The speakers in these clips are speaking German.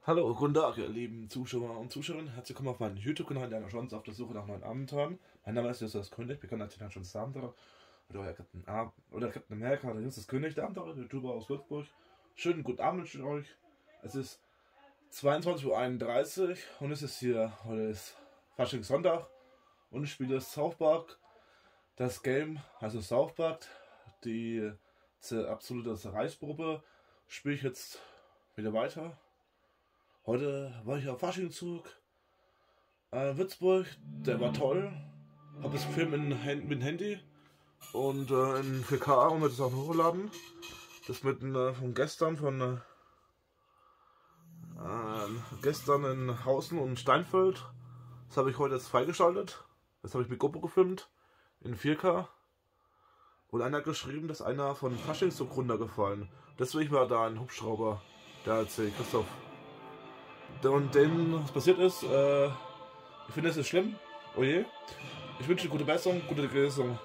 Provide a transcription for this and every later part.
Hallo, guten Tag, ihr lieben Zuschauer und Zuschauerinnen. Herzlich willkommen auf meinem YouTube-Kanal Indiana Jones auf der Suche nach neuen Abenteuern. Mein Name ist Justus König, bekannt als Indiana Jones Abenteurer oder Captain America, der Justus König, der Abenteurer, der YouTuber aus Würzburg. Schönen guten Abend wünsche ich euch. Es ist 22:31 Uhr und es ist heute ist Faschingssonntag und ich spiele South Park, das Game, also South Park, die absolute Zerreißprobe, spiele ich jetzt wieder weiter. Heute war ich auf Faschingszug Würzburg, der war toll. Hab das Film mit dem Handy und in 4K und wird es auch noch hochgeladen. Das mit von gestern gestern in Hausen und Steinfeld. Das habe ich heute jetzt freigeschaltet. Das habe ich mit GoPro gefilmt in 4K. Und einer hat geschrieben, dass einer von Faschingszug runtergefallen. Deswegen war da ein Hubschrauber, der erzählt, Christoph. Und denen, was passiert ist, ich finde, es ist schlimm. Oh je. Ich wünsche gute Besserung, gute Genesung.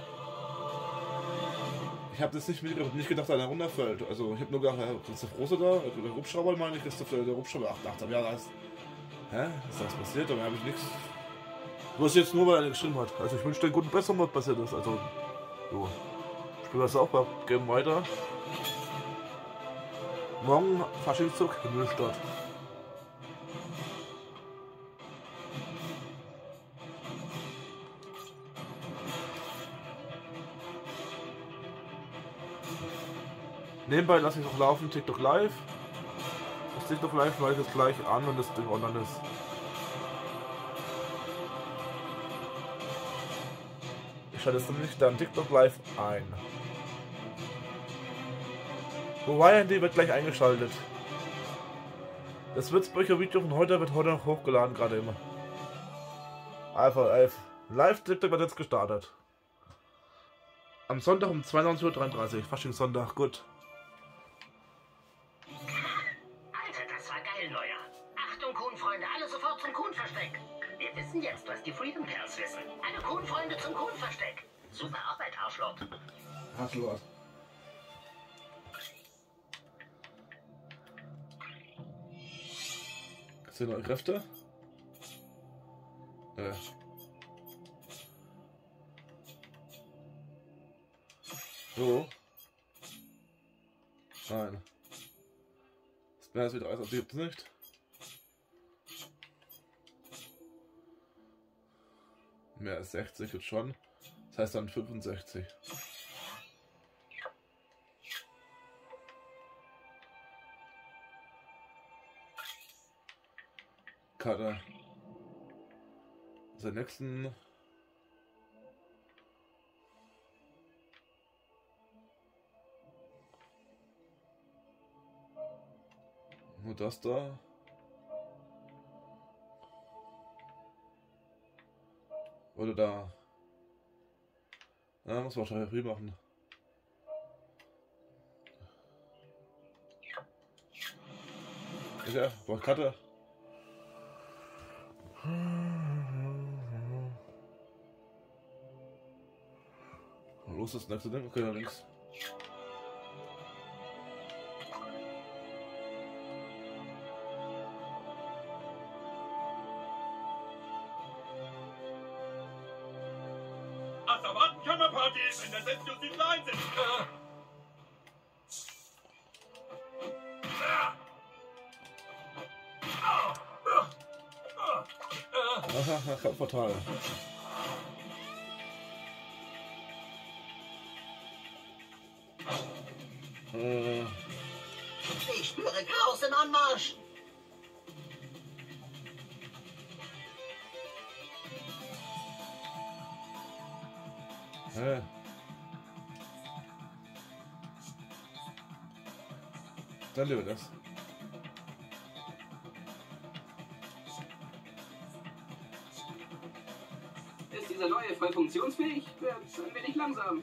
Ich habe das nicht gedacht, dass einer runterfällt. Also, ich habe nur gedacht, Christoph Große da, der Hubschrauber, meine ich, Christoph, der Hubschrauber, 8 Jahre alt. Hä? Ist das passiert? Aber habe ich nichts. Du hast jetzt nur, weil er geschrieben hat. Also, ich wünsche dir gute Besserung, was passiert ist. Also, so. Ich spiele das auch bei Game weiter. Morgen Faschingszug, Himmelstadt. Nebenbei lasse ich noch laufen, TikTok Live. Das TikTok Live mache ich jetzt gleich an, wenn das Ding online ist. Ich schalte jetzt nämlich dann TikTok Live ein. Wobei Handy wird gleich eingeschaltet. Das Würzburger Video von heute wird heute noch hochgeladen, gerade immer. Einfach live TikTok wird jetzt gestartet. Am Sonntag um 22:33 Uhr, Faschingssonntag, gut. Kuhn-Freunde, alle sofort zum Kuhn-Versteck. Wir wissen jetzt, was die Freedom Pals wissen. Alle Kuhn-Freunde zum Kuhn-Versteck. Super Arbeit, Arschloch. Arschloch. Hast du neue Kräfte? So. Nein. Das wäre jetzt wieder alles, gibt es nicht. Mehr als 60 jetzt schon. Das heißt dann 65. Karte. Den nächsten. Nur das da. Oder da. Ja, muss man wahrscheinlich viel machen. Ja, braucht Karte. Los, das nächste Ding. Okay, da links. Asservatenkammerparty, wenn der Selbstjustiz klein sind. Aha, Kampfportal. Ich spüre Chaos im Anmarsch. Dann lieber das. Ist dieser neue voll funktionsfähig? Wird ein wenig langsam.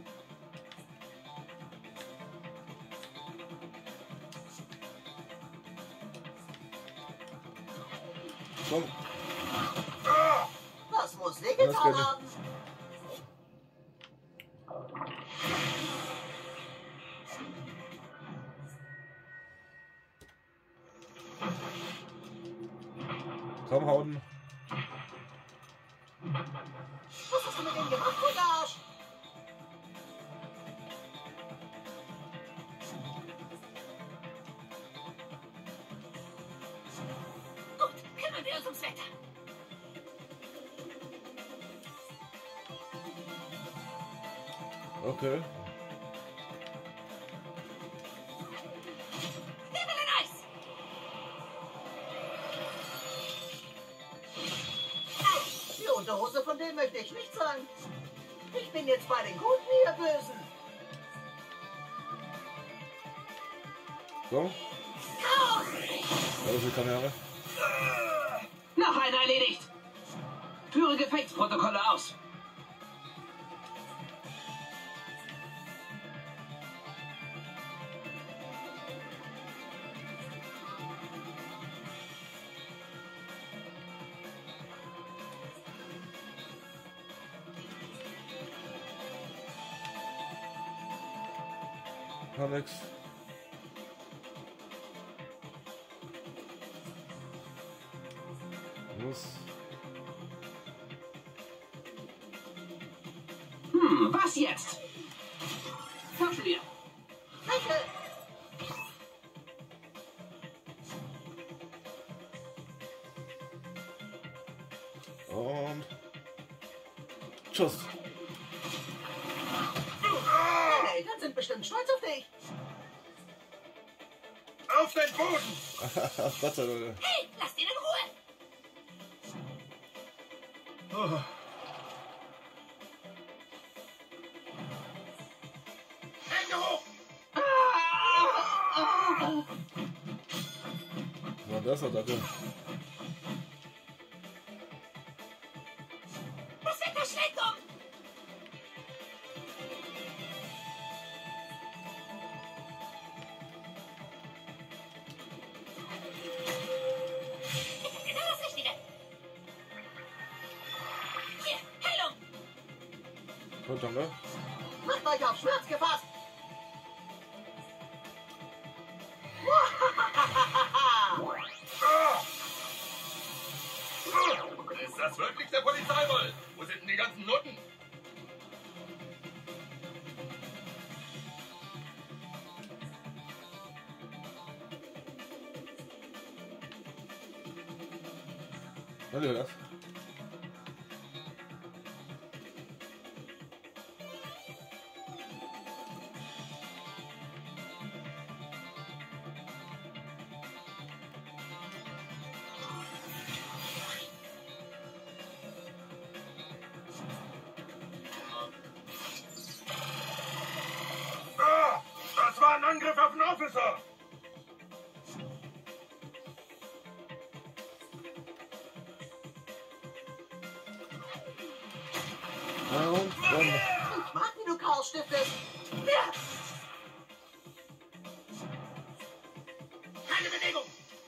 Komm. Das muss wehgetan haben. Komm, hauen. Was hast du mit dem gemacht, du Arsch? Gut, kümmern wir uns ums Wetter. Okay. Himmel in Eis! Die Unterhose von dem möchte ich nicht sein. Ich bin jetzt bei den Guten, ihr Bösen. Komm. Also Kamera. Noch einer erledigt. Führe Gefechtsprotokolle aus. Kann nix. Los. Was jetzt? Tauschen wir. Danke! Und tschüss. Deine Eltern sind bestimmt stolz auf dich. Auf den Boden! Ach Gott sei Dank. Hey, lass ihn in Ruhe! Oh. Hände hoch! Na, das hat er. Das Wetter schlägt um! Genau das Richtige! Hier, Heilung! Gut, danke. Macht euch auf Schmerz gefasst! Ist das wirklich der Polizeiwoll? Wo sind denn die ganzen Noten? Hallo, das. Ah, das war ein Angriff auf den Officer! Und Ich mag, wie du Chaos stiftest! Ja. Keine Bewegung!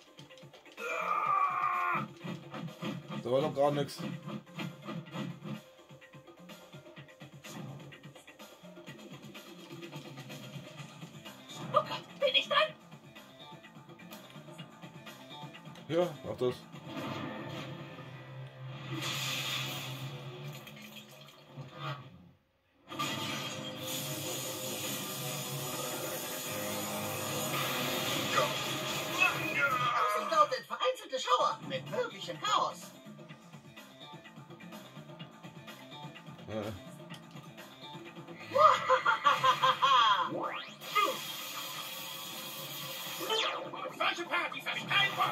da war doch gar nichts. Oh Gott, bin ich dran? Ja, mach das. Außen lautet vereinzelte Schauer mit möglichem Chaos. Ja. Auf solche Partys habe ich keinen Bock!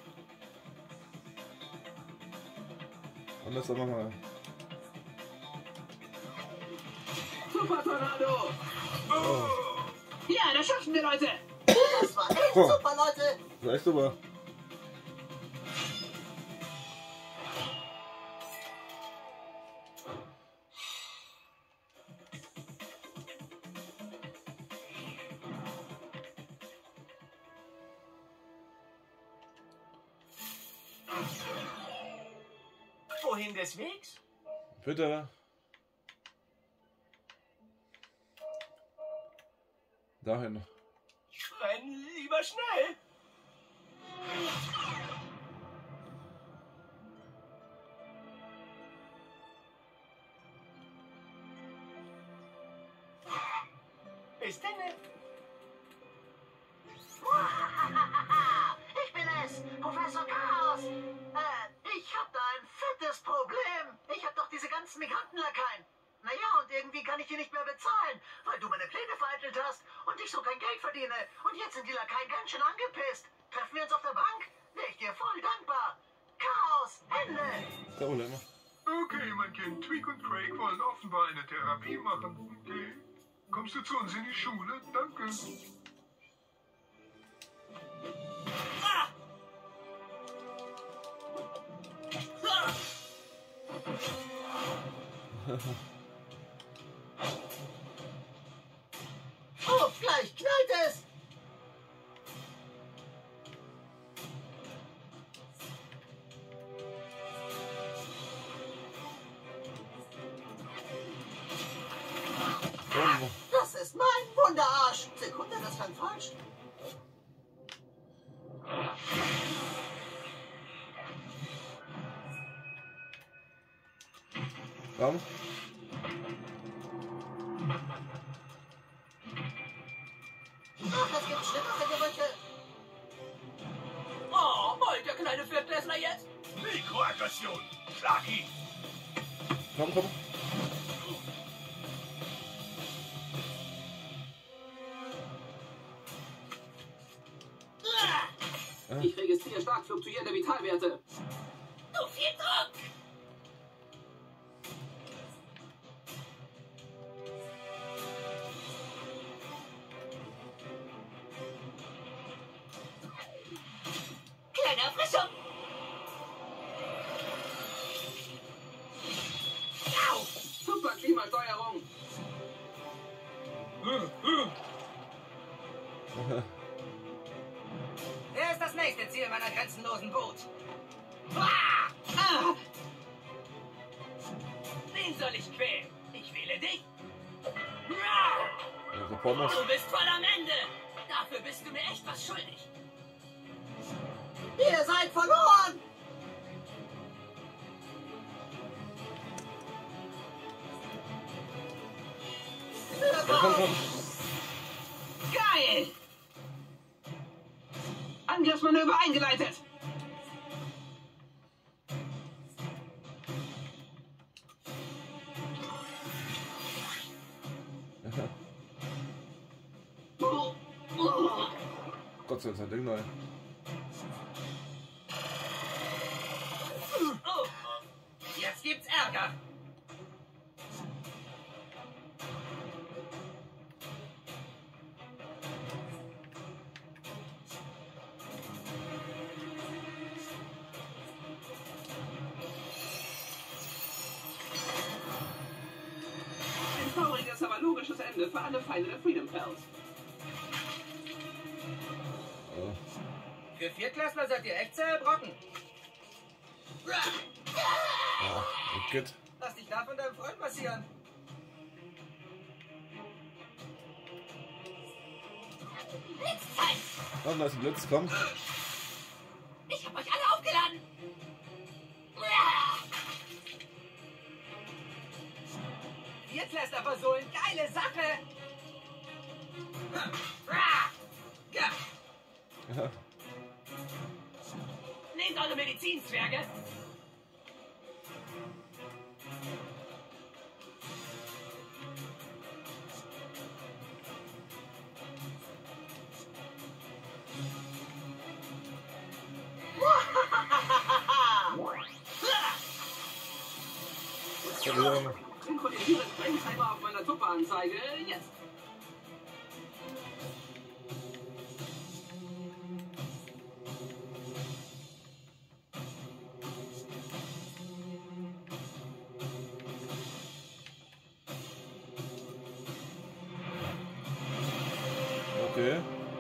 Und das dann nochmal. Super Tornado. Ja, das schaffen wir, Leute. Das war echt super, Leute! Vielleicht super. Wohin des Wegs? Bitte. Dahin. Renn lieber schnell. Bis dann. Ich bin es, Professor Chaos. Ich hab da ein fettes Problem. Ich hab doch diese ganzen Migrantenlakaien. Naja, und irgendwie kann ich die nicht mehr bezahlen, weil du meine Pläne vereitelt hast und ich so kein Geld verdiene. Und jetzt sind die Lakaien ganz schön angepisst. Treffen wir uns auf der Bank? Wäre ich dir voll dankbar. Chaos, Ende. Kein Problem. Okay, mein Kind, Tweak und Craig wollen offenbar eine Therapie machen. Okay. Kommst du zu uns in die Schule? Danke. Oh, gleich knallt es. Das ist mein Wunderarsch. Sekunde, das klang falsch. Komm. Ach, das gibt schlimmere Gerüche. Oh, heult der kleine Viertklässler jetzt? Mikroaggression. Schlag ihn. Komm, komm. Ich registriere stark fluktuierende Vitalwerte. Zu viel Druck! Kleine Erfrischung! Au! Super Klimasteuerung. Wer ist das nächste Ziel meiner grenzenlosen Wut? Ah! Ah! Wen soll ich quälen? Ich wähle dich. Ah! Also Pommes. Du bist voll am Ende. Dafür bist du mir echt was schuldig. Ihr seid verloren. Ja, komm, komm. Geil! Angriffsmanöver eingeleitet. Gott sei Dank, Ding neu. Oh, jetzt gibt's Ärger. Ein trauriges, aber logisches Ende für alle Feinde der Freedom Pals. Für Viertklässler seid ihr echt zähe Brocken. Ja, gut. Lass dich da von deinem Freund passieren. Blitzzeit! Oh, da ist ein Blitz, komm. Ich hab euch alle aufgeladen. Viertklässler versohlen, geile Sache. Ja. Ja. Nehmt eure Medizinzwerge. Synchronisiere Sprengtimer auf meiner Tupper-Anzeige jetzt. Okay.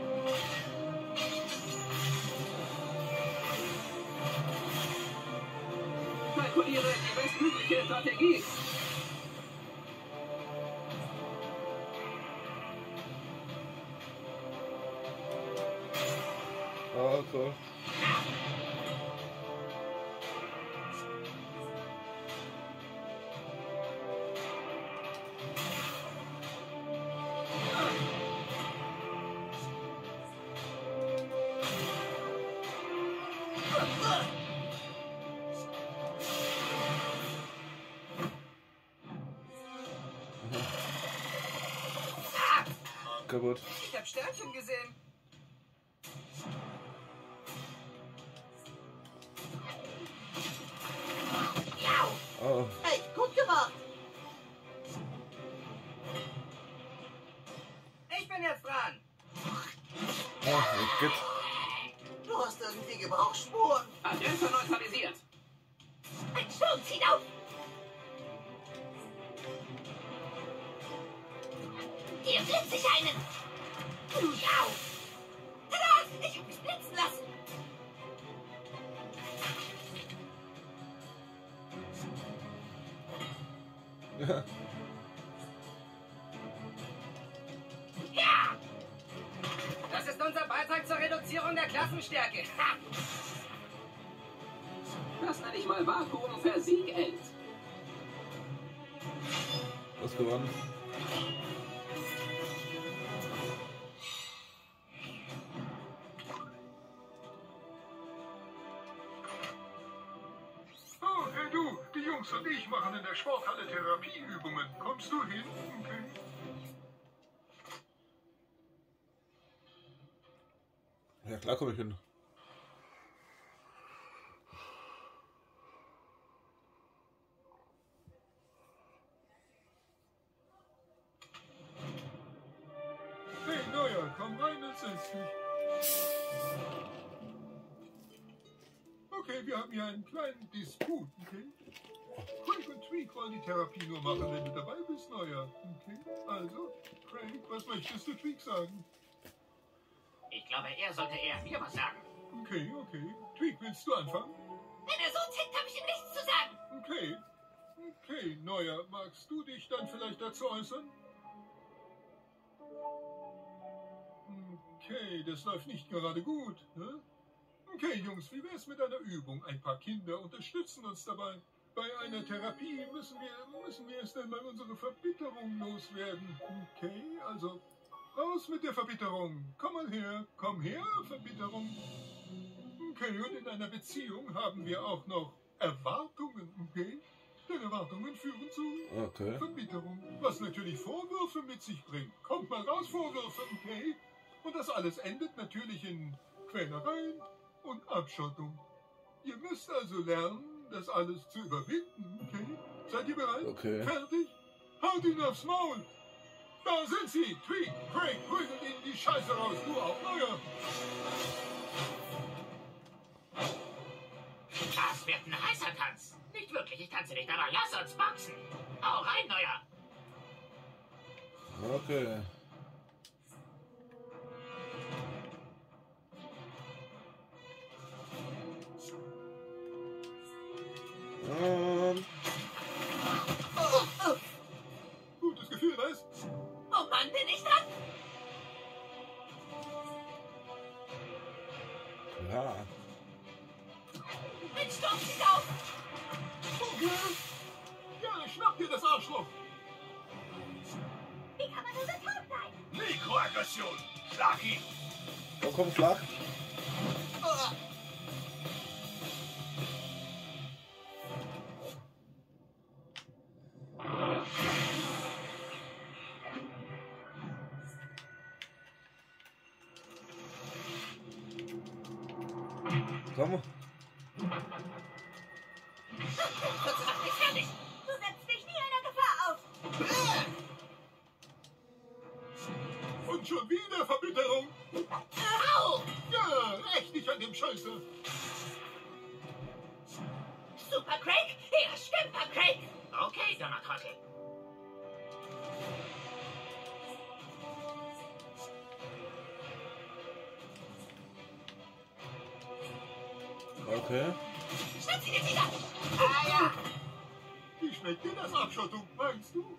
Kalkuliere die bestmögliche Strategie. Ah, cool. Kaputt. Ich hab Sternchen gesehen. Oh. Hey, gut gemacht. Ich bin jetzt dran. Ja, geht. Du hast irgendwie Gebrauchsspuren. Adresse neutralisiert. Ein Sturm zieht auf. Hier blitze ich einen. Au. Tada! Ich hab mich blitzen lassen. Ja! Das ist unser Beitrag zur Reduzierung der Klassenstärke. Ha! Das nenne ich mal Vakuum versiegelt. Was gewonnen? Oh, hey du, die Jungs und ich machen in der Sporthalle Therapieübungen. Kommst du hin? Okay. Ja, klar komme ich hin. Hey, Neuer, komm rein und setz dich. Okay, wir haben hier einen kleinen Disput, okay? Craig und Tweak wollen die Therapie nur machen, wenn du dabei bist, Neuer. Okay, also, Craig, was möchtest du Tweak sagen? Ich glaube, er sollte eher mir was sagen. Okay, okay. Tweak, willst du anfangen? Wenn er so tickt, habe ich ihm nichts zu sagen. Okay. Okay, Neuer, magst du dich dann vielleicht dazu äußern? Okay, das läuft nicht gerade gut, ne? Okay, Jungs, wie wär's mit einer Übung? Ein paar Kinder unterstützen uns dabei. Bei einer Therapie müssen wir erst einmal unsere Verbitterung loswerden. Okay, also raus mit der Verbitterung. Komm her, Verbitterung. Okay, und in einer Beziehung haben wir auch noch Erwartungen, okay? Denn Erwartungen führen zu Okay. Verbitterung, was natürlich Vorwürfe mit sich bringt. Kommt mal raus, Vorwürfe, okay? Und das alles endet natürlich in Quälereien und Abschottung. Ihr müsst also lernen, das alles zu überwinden, okay? Seid ihr bereit? Okay. Fertig? Haut ihn aufs Maul! Da sind sie! Tweak, Craig, prügelt ihnen die Scheiße raus, du auch, Neuer! Das wird ein heißer Tanz. Nicht wirklich, ich tanze nicht, aber lass uns boxen. Hau rein, Neuer. Okay. Gutes Gefühl, was? Oh Mann, bin ich dran? Ja. Ein Sturm zieht auf. Ja, schnapp dir das Arschloch! Wie kann man nur so taub sein? Mikroaggression. Schlag ihn. Komm, Schlag. Komm. Kurze macht mich fertig. Du setzt dich nie einer Gefahr aus. Und schon wieder Verbitterung! Au! Ja, räch dich an dem Scheiße! Super Craig? Ja, Stümper Craig. Okay, Donnertrottel. Okay. Schnapp sie dir wieder. Ah ja. Wie schmeckt dir das Abschottung, meinst du?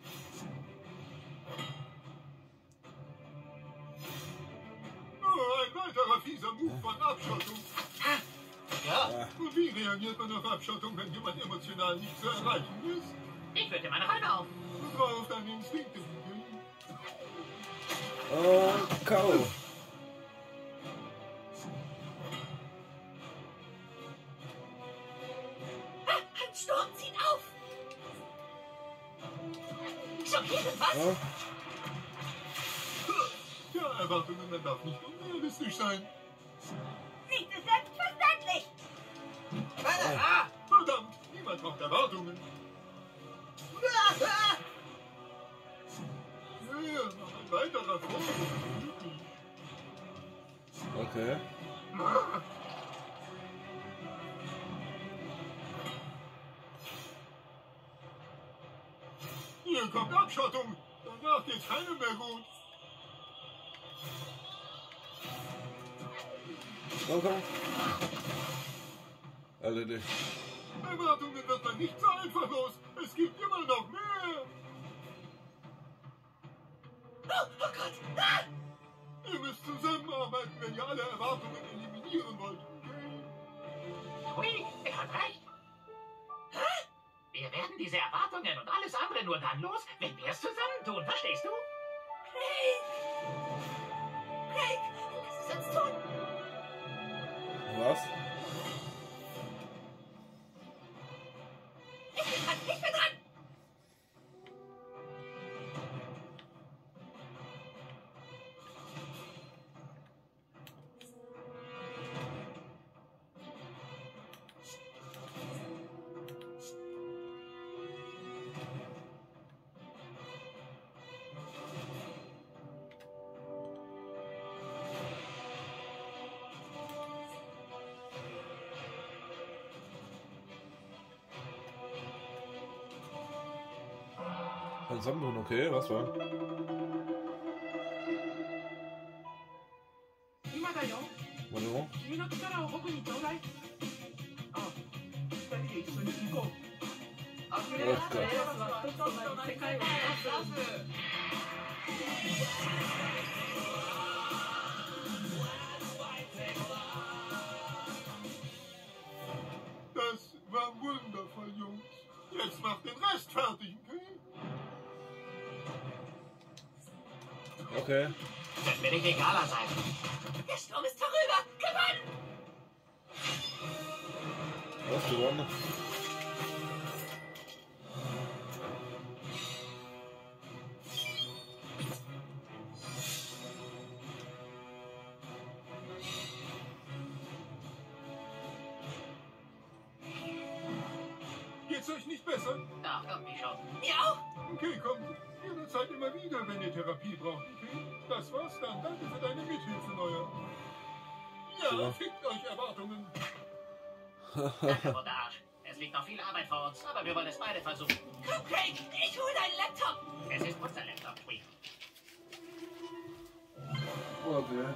Oh, ein weiterer fieser Move von Abschottung. Ja, Und wie reagiert man auf Abschottung, wenn jemand emotional nicht zu erreichen ist? Ich würde meine Hand auf. Vertrau auf deine Instinkte. Und K.O. Sturm zieht auf. Schockierend, was? Ja. Ja, Erwartungen, man darf nicht unrealistisch sein. Nicht so selbstverständlich. Verdammt, niemand braucht Erwartungen. Ja, noch ein weiterer Vorwurf. Okay. Hier kommt Abschottung. Danach geht's keinem mehr gut. Komm, komm. Erledigt. Erwartungen wird man nicht so einfach los. Es gibt immer noch mehr. Oh Gott. Ah! Ihr müsst zusammenarbeiten, wenn ihr alle Erwartungen eliminieren wollt. Hui, er hat recht. Wir werden diese Erwartungen und alles andere nur dann los, wenn wir es zusammentun. Verstehst du? Craig, lass es uns tun. Was? Ich bin dran. Ein Sonnenbrunn, okay, was war? 今だよ。 Warte mal. 君の力を僕にちょうだい。あ、二人で一緒に行こう。溢れ出すエースは一つとなり世界を目指す。 Das war wundervoll, Jungs. Jetzt macht den Rest fertig, okay? Okay. Wird mir nicht egaler sein. Der Sturm ist vorüber. Gewonnen. Was gewonnen? Geht's euch nicht besser? Ach, irgendwie schon. Mir auch. Okay, kommt. Jederzeit immer wieder, wenn ihr Therapie braucht, okay? Das war's dann. Danke für deine Mithilfe, Neuer. Ja, Ja. fickt euch Erwartungen. Danke, Arsch. Es liegt noch viel Arbeit vor uns, aber wir wollen es beide versuchen. Komm, Craig, ich hole deinen Laptop. Es ist unser Laptop, Tweet. Okay.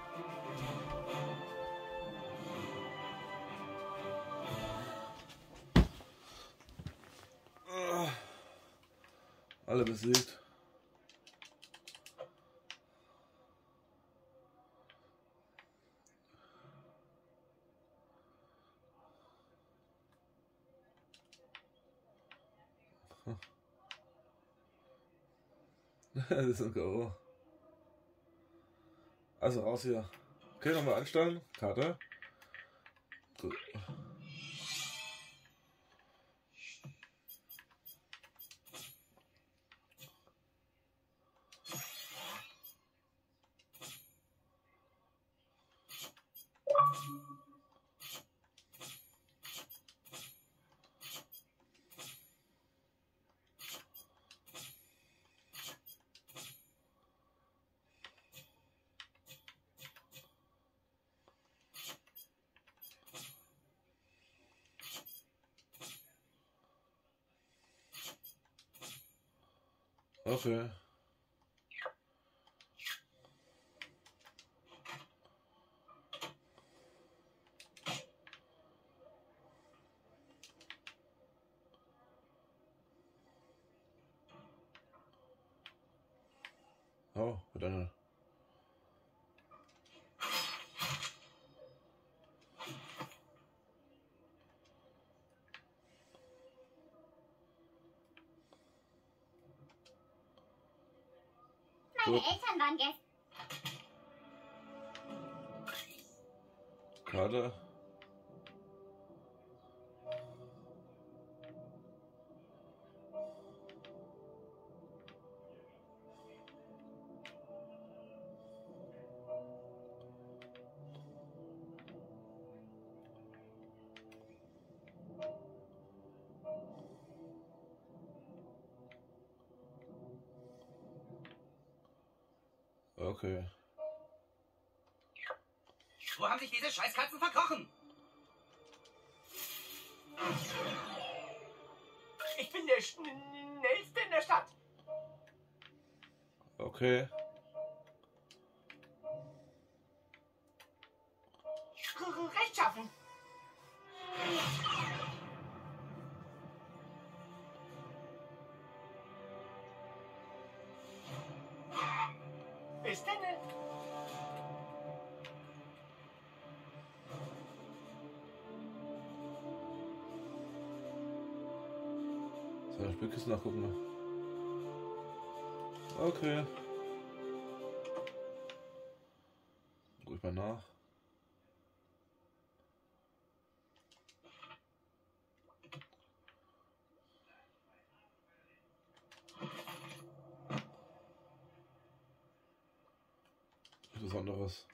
Alle besiegt. Das ist ein K.O. Also raus hier. Okay, nochmal anstellen. Karte. Gut. Okay. Oh, dann. Meine Gut. Eltern waren gestern. Karte. Okay. Wo haben sich diese Scheißkatzen verkrochen? Ich bin der schnellste in der Stadt. Okay. Rechtschaffen. Bis dann. So, ich Spielkiste nachgucken. Okay. Guck ich mal nach. Besonderes.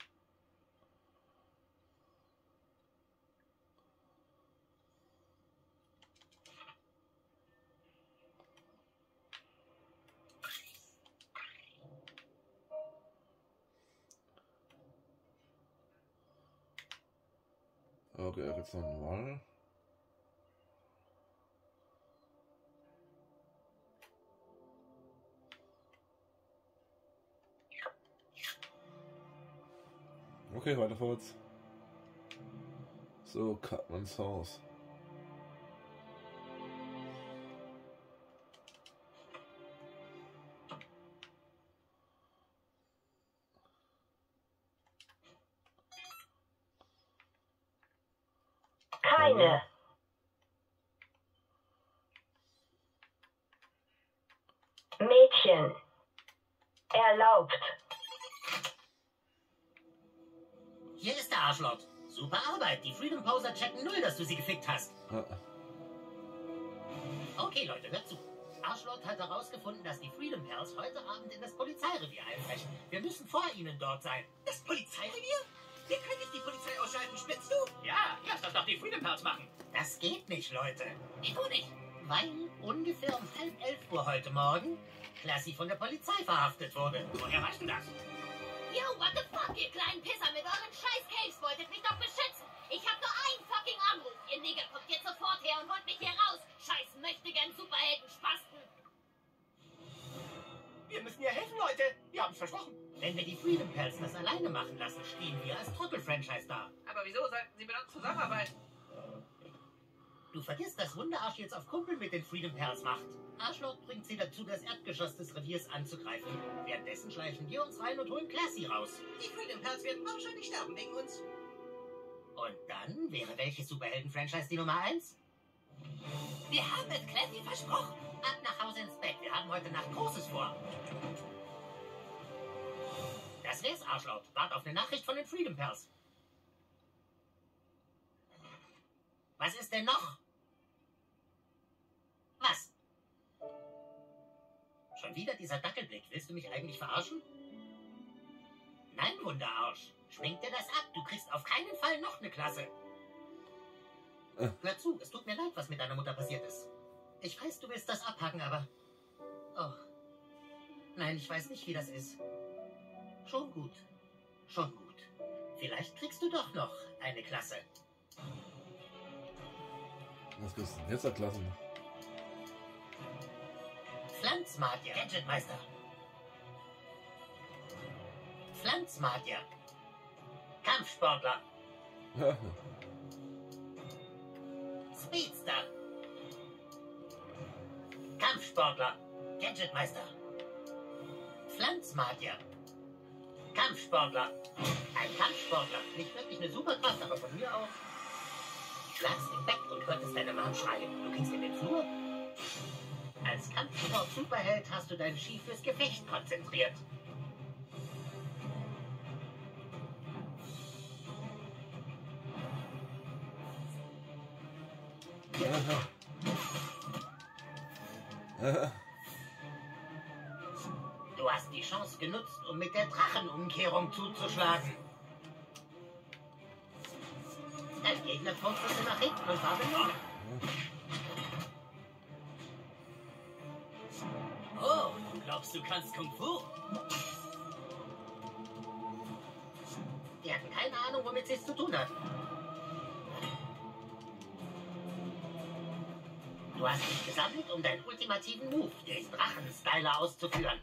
Okay, jetzt noch ein Wall. Okay, weiter vorwärts. So, Cartmans Haus. Keine. Mädchen. Erlaubt. Hier ist der Arschlord. Super Arbeit. Die Freedom Poser checken null, dass du sie gefickt hast. Okay, Leute, hört zu. Arschlord hat herausgefunden, dass die Freedom Pals heute Abend in das Polizeirevier einbrechen. Wir müssen vor ihnen dort sein. Das Polizeirevier? Wir können nicht die Polizei ausschalten, spinnst du? Ja, lass das doch die Freedom Pals machen. Das geht nicht, Leute. Wieso nicht? Weil ungefähr um 10:30 heute Morgen Klassi von der Polizei verhaftet wurde. Woher weißt du das? Yo, what the fuck, ihr kleinen Pisser mit euren scheiß Caves wolltet mich doch beschützen. Ich hab nur einen fucking Anruf. Ihr Nigger kommt jetzt sofort her und holt mich hier raus. Scheiß möchtegern Superhelden-Spasten. Wir müssen ihr helfen, Leute. Wir haben's versprochen. Wenn wir die Freedom Pals das alleine machen lassen, stehen wir als Trottel-Franchise da. Aber wieso sollten sie mit uns zusammenarbeiten? Du vergisst, dass Wunderarsch jetzt auf Kumpel mit den Freedom Pals macht. Arschloch bringt sie dazu, das Erdgeschoss des Reviers anzugreifen. Währenddessen schleichen wir uns rein und holen Classy raus. Die Freedom Pals werden wahrscheinlich sterben wegen uns. Und dann wäre welches Superhelden-Franchise die Nummer 1? Wir haben es Classy versprochen. Ab nach Hause ins Bett. Wir haben heute Nacht Großes vor. Das wär's, Arschloch. Wart auf eine Nachricht von den Freedom Pals. Was ist denn noch? Was? Schon wieder dieser Dackelblick. Willst du mich eigentlich verarschen? Nein, Wunderarsch. Schwing dir das ab. Du kriegst auf keinen Fall noch eine Klasse. Hör zu, es tut mir leid, was mit deiner Mutter passiert ist. Ich weiß, du willst das abhaken, aber... Oh. Nein, ich weiß nicht, wie das ist. Schon gut. Schon gut. Vielleicht kriegst du doch noch eine Klasse. Was kriegst du denn jetzt an Klassen? Pflanzmagier. Gadgetmeister. Pflanzmagier. Kampfsportler. Speedster. Kampfsportler. Gadgetmeister. Pflanzmagier. Kampfsportler. Ein Kampfsportler. Nicht wirklich eine Superkraft, aber von mir aus. Schlagst im Bett und hörtest deine Mom schreien. Du gingst in den Flur. Als Kampfsport-Superheld hast du dein Ski fürs Gefecht konzentriert. Du hast die Chance genutzt, um mit der Drachenumkehrung zuzuschlagen. Dein Gegner postete nach hinten und war belohnt. Oh, du glaubst, du kannst Kung Fu? keine Ahnung, womit sie es zu tun hat. Du hast dich gesammelt, um deinen ultimativen Move, den Drachenstyler, auszuführen.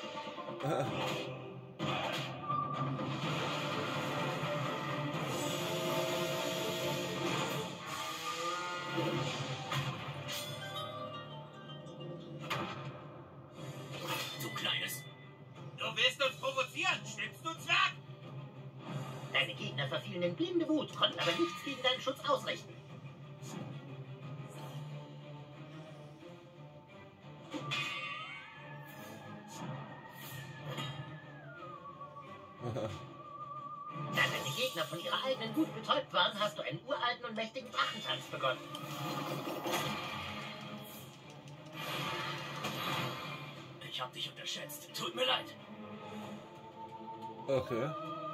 Du Kleines. Du willst uns provozieren, stimmst du, Zwerg? Deine Gegner verfielen in blinde Wut, konnten aber nichts gegen deinen Schutz ausrichten. Da deine Gegner von ihrer eigenen Wut betäubt waren, hast du einen uralten und mächtigen Drachentanz begonnen. Ich hab dich unterschätzt. Tut mir leid. Okay.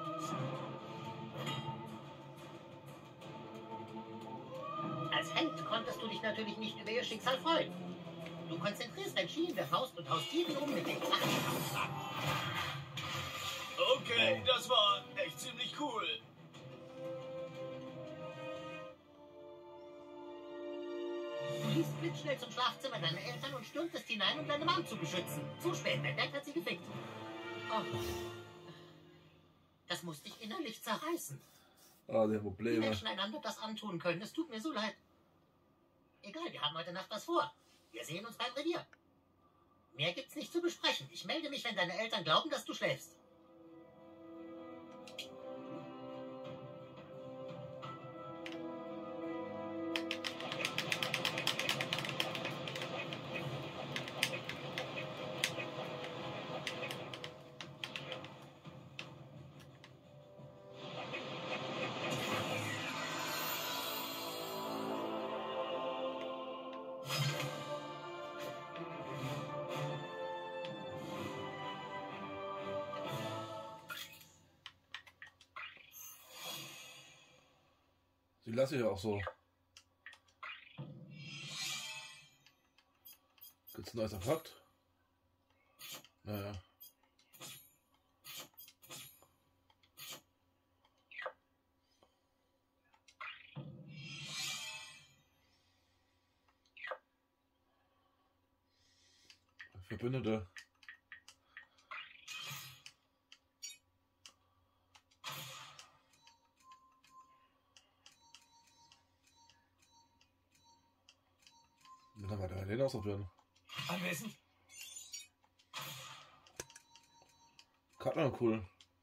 Als Held konntest du dich natürlich nicht über ihr Schicksal freuen. Du konzentrierst dein Ski in der Faust und haust jeden um mit dem Drachentanz. Okay, das war echt ziemlich cool. Du liefst blitzschnell zum Schlafzimmer deiner Eltern und stürmtest hinein, um deine Mom zu beschützen. Zu spät, dein Dad hat sie gefickt. Oh. Das muss dich innerlich zerreißen. Ah, die Wie Probleme. Menschen einander das antun können, es tut mir so leid. Egal, wir haben heute Nacht was vor. Wir sehen uns beim Revier. Mehr gibt's nicht zu besprechen. Ich melde mich, wenn deine Eltern glauben, dass du schläfst. Die lasse ich ja auch so. Gibt's ein neues Artefakt? Naja. Verbündete. Dann weiter den ausprobieren. Anwesend. Karten cool.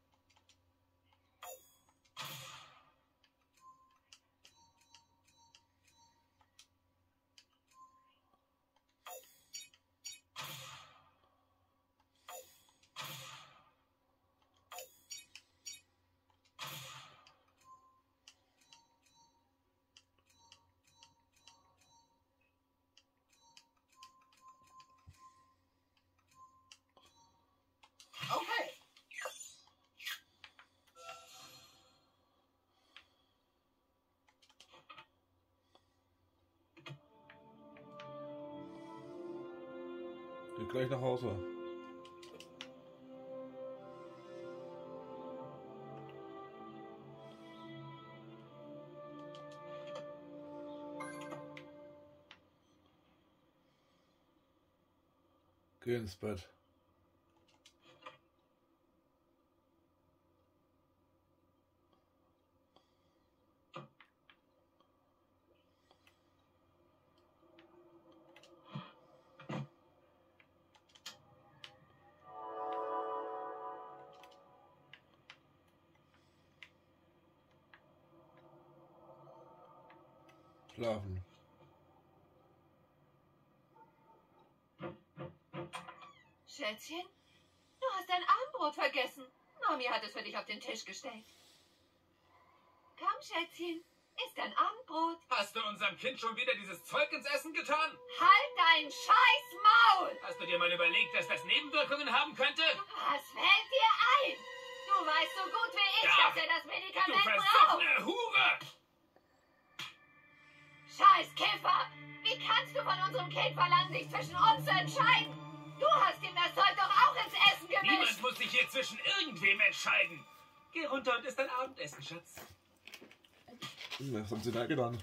Okay. Geht gleich nach Hause. Geh ins Bett. Schlafen. Schätzchen, du hast dein Abendbrot vergessen. Mami hat es für dich auf den Tisch gestellt. Komm, Schätzchen, isst dein Abendbrot. Hast du unserem Kind schon wieder dieses Zeug ins Essen getan? Halt dein scheiß Maul! Hast du dir mal überlegt, dass das Nebenwirkungen haben könnte? Was fällt dir ein? Du weißt so gut wie ich, Ja, dass er das Du Medikament braucht. versoffene Hure! Scheiß Kiffer! Wie kannst du von unserem Kind verlangen, sich zwischen uns zu entscheiden? Du hast ihm das Zeug doch auch ins Essen gemischt. Niemand muss sich hier zwischen irgendwem entscheiden. Geh runter und isst dein Abendessen, Schatz. Was haben sie da getan?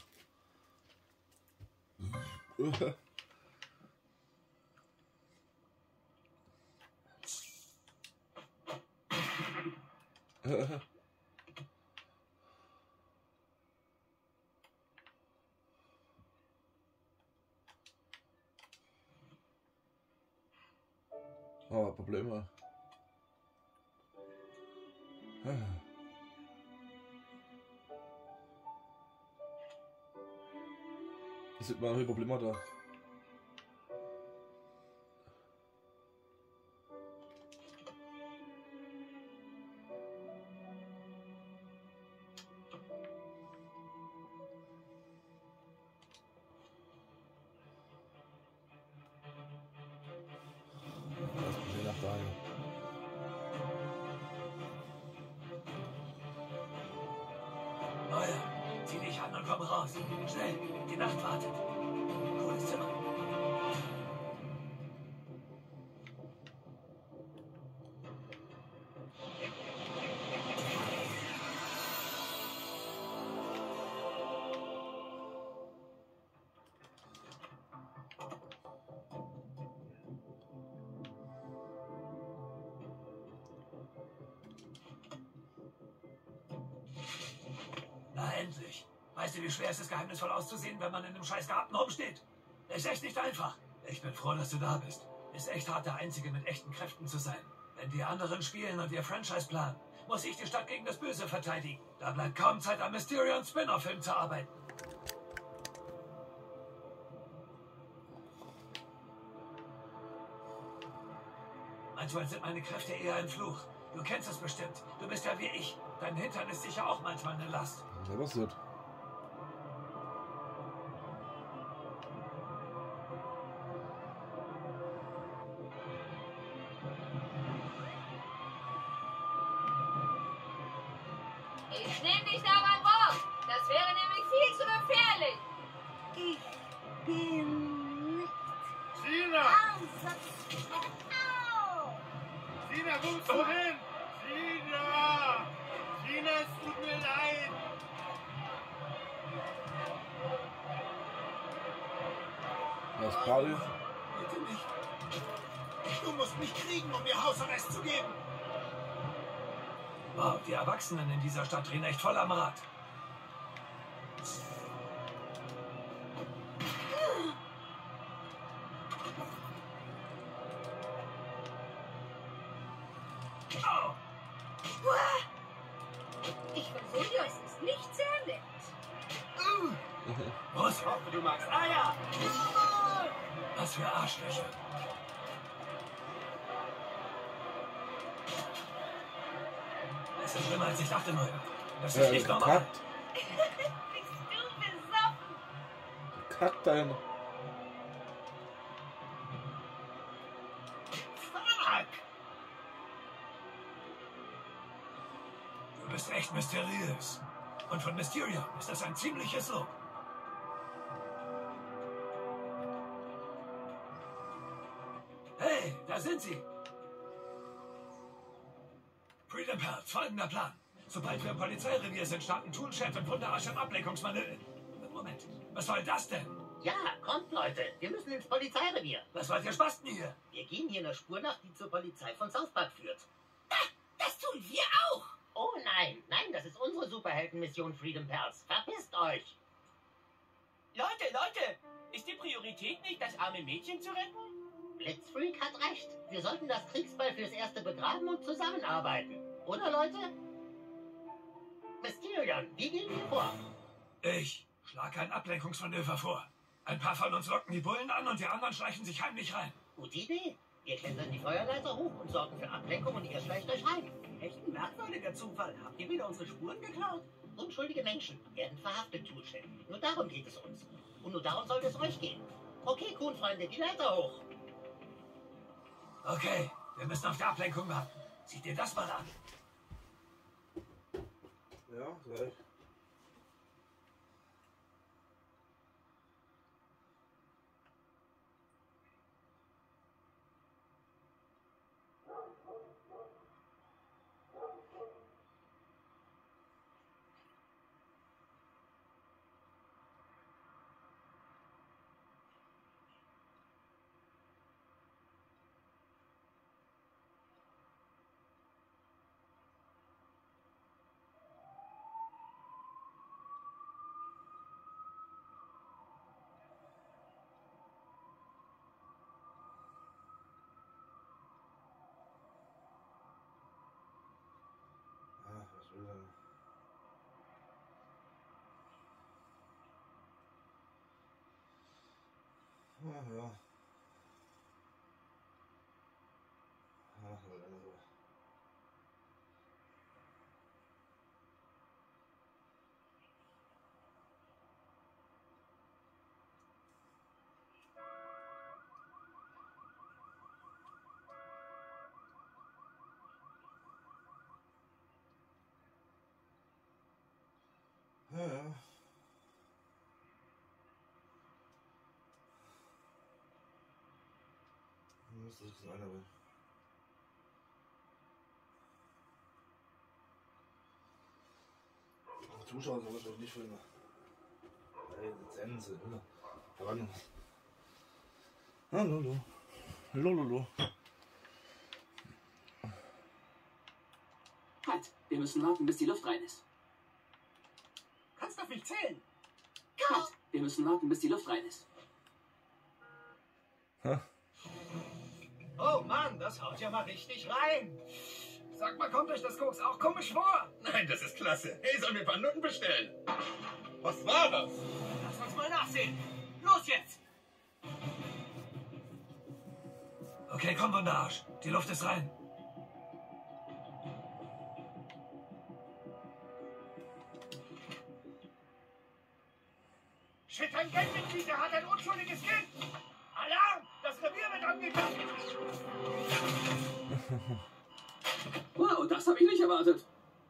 Oh, Probleme. Das sieht man, wie Probleme da. Neuer, zieh dich an und komm raus. Schnell, die Nacht wartet. Cooles Zimmer. Na endlich. Weißt du, wie schwer es ist, geheimnisvoll auszusehen, wenn man in einem scheiß Garten rumsteht? Ist echt nicht einfach. Ich bin froh, dass du da bist. Ist echt hart, der Einzige mit echten Kräften zu sein. Wenn die anderen spielen und ihr Franchise planen, muss ich die Stadt gegen das Böse verteidigen. Da bleibt kaum Zeit, am Mysterion Spin-off-Film zu arbeiten. Manchmal sind meine Kräfte eher ein Fluch. Du kennst es bestimmt. Du bist ja wie ich. Dein Hintern ist sicher auch manchmal eine Last. Ja, was wird? Ich nehme dich da beim Wort. Das wäre nämlich viel zu gefährlich. Ich bin nicht Gina! Au! Gina, wo bist du hin? Gina! Gina, es tut mir leid! Was, Party? Bitte nicht. Du musst mich kriegen, um mir Hausarrest zu geben. Wow, die Erwachsenen in dieser Stadt drehen echt voll am Rad. Au. Ich versuche, es ist nicht sehr nett. Was? Ich hoffe, du magst Eier! Was für Arschlöcher. Es ist schlimmer, als ich dachte, Neuer. Das ist nicht normal. Kackt. Bist du besoffen? Kackt dein. Fuck! Du bist echt mysteriös. Und von Mysterion ist das ein ziemliches Lob. Hey, da sind sie. Freedom Pals, folgender Plan. Sobald wir im Polizeirevier sind, starten Toolshed und Wunderarsch im Ablenkungsmanöver. Moment, was soll das denn? Ja, kommt, Leute. Wir müssen ins Polizeirevier. Was wollt ihr Spasten hier? Wir gehen hier einer Spur nach, die zur Polizei von South Park führt. Das tun wir auch. Oh nein, nein, das ist unsere Superheldenmission Freedom Pals. Verpisst euch! Leute, ist die Priorität nicht, das arme Mädchen zu retten? Blitzfreak hat recht. Wir sollten das Kriegsbeil fürs Erste begraben und zusammenarbeiten. Oder, Leute? Mysterion, wie gehen wir vor? Ich schlage ein Ablenkungsmanöver vor. Ein paar von uns locken die Bullen an und die anderen schleichen sich heimlich rein. Gute Idee. Wir klettern die Feuerleiter hoch und sorgen für Ablenkung und ihr schleicht euch rein. Echt ein merkwürdiger Zufall. Habt ihr wieder unsere Spuren geklaut? Unschuldige Menschen werden verhaftet, Toolshed. Nur darum geht es uns. Und nur darum sollte es euch gehen. Okay, Kuhnfreunde, die Leiter hoch. Okay, wir müssen auf die Ablenkung warten. Sieh dir das mal an. Ja, gleich. Ja. Ja. Müsste das einer will. Zuschauer soll ich nicht filmen. Lizenz, oder? Voran. Hallo. Lololo. Halt, wir müssen warten, bis die Luft rein ist. Kannst auf mich zählen. Halt, wir müssen warten, bis die Luft rein ist. Oh Mann, das haut ja mal richtig rein. Sag mal, kommt euch das Koks auch komisch vor? Nein, das ist klasse. Hey, sollen wir ein paar Nutten bestellen? Was war das? Lass uns mal nachsehen. Los jetzt! Okay, komm, Wunderarsch. Die Luft ist rein. Shit, ein Gangmitglied, der hat ein unschuldiges Kind. Alarm! Das Revier wird angegriffen. Wow, das habe ich nicht erwartet.